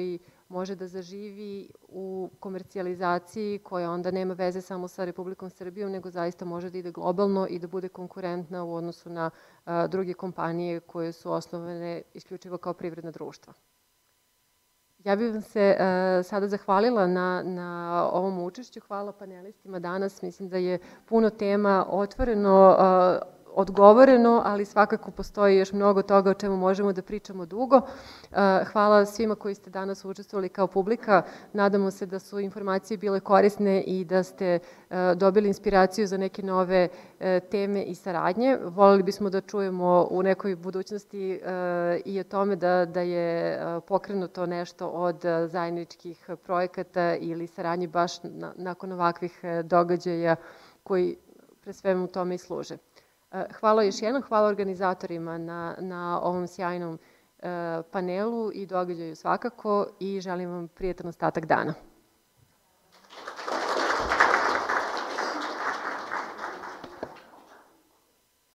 može da zaživi u komercijalizaciji koja onda nema veze samo sa Republikom Srbijom, nego zaista može da ide globalno i da bude konkurentna u odnosu na druge kompanije koje su osnovane isključivo kao privredna društva. Ja bih vam se sada zahvalila na ovom učešću. Hvala panelistima danas. Mislim da je puno tema otvoreno, odgovoreno, ali svakako postoji još mnogo toga o čemu možemo da pričamo dugo. Hvala svima koji ste danas učestvovali kao publika. Nadamo se da su informacije bile korisne i da ste dobili inspiraciju za neke nove teme i saradnje. Voleli bismo da čujemo u nekoj budućnosti i o tome da je pokrenuto nešto od zajedničkih projekata ili saradnje baš nakon ovakvih događaja koji pre svemu tome i služe. Hvala još jednom, hvala organizatorima na ovom sjajnom panelu i događaju svakako i želim vam prijetan ostatak dana.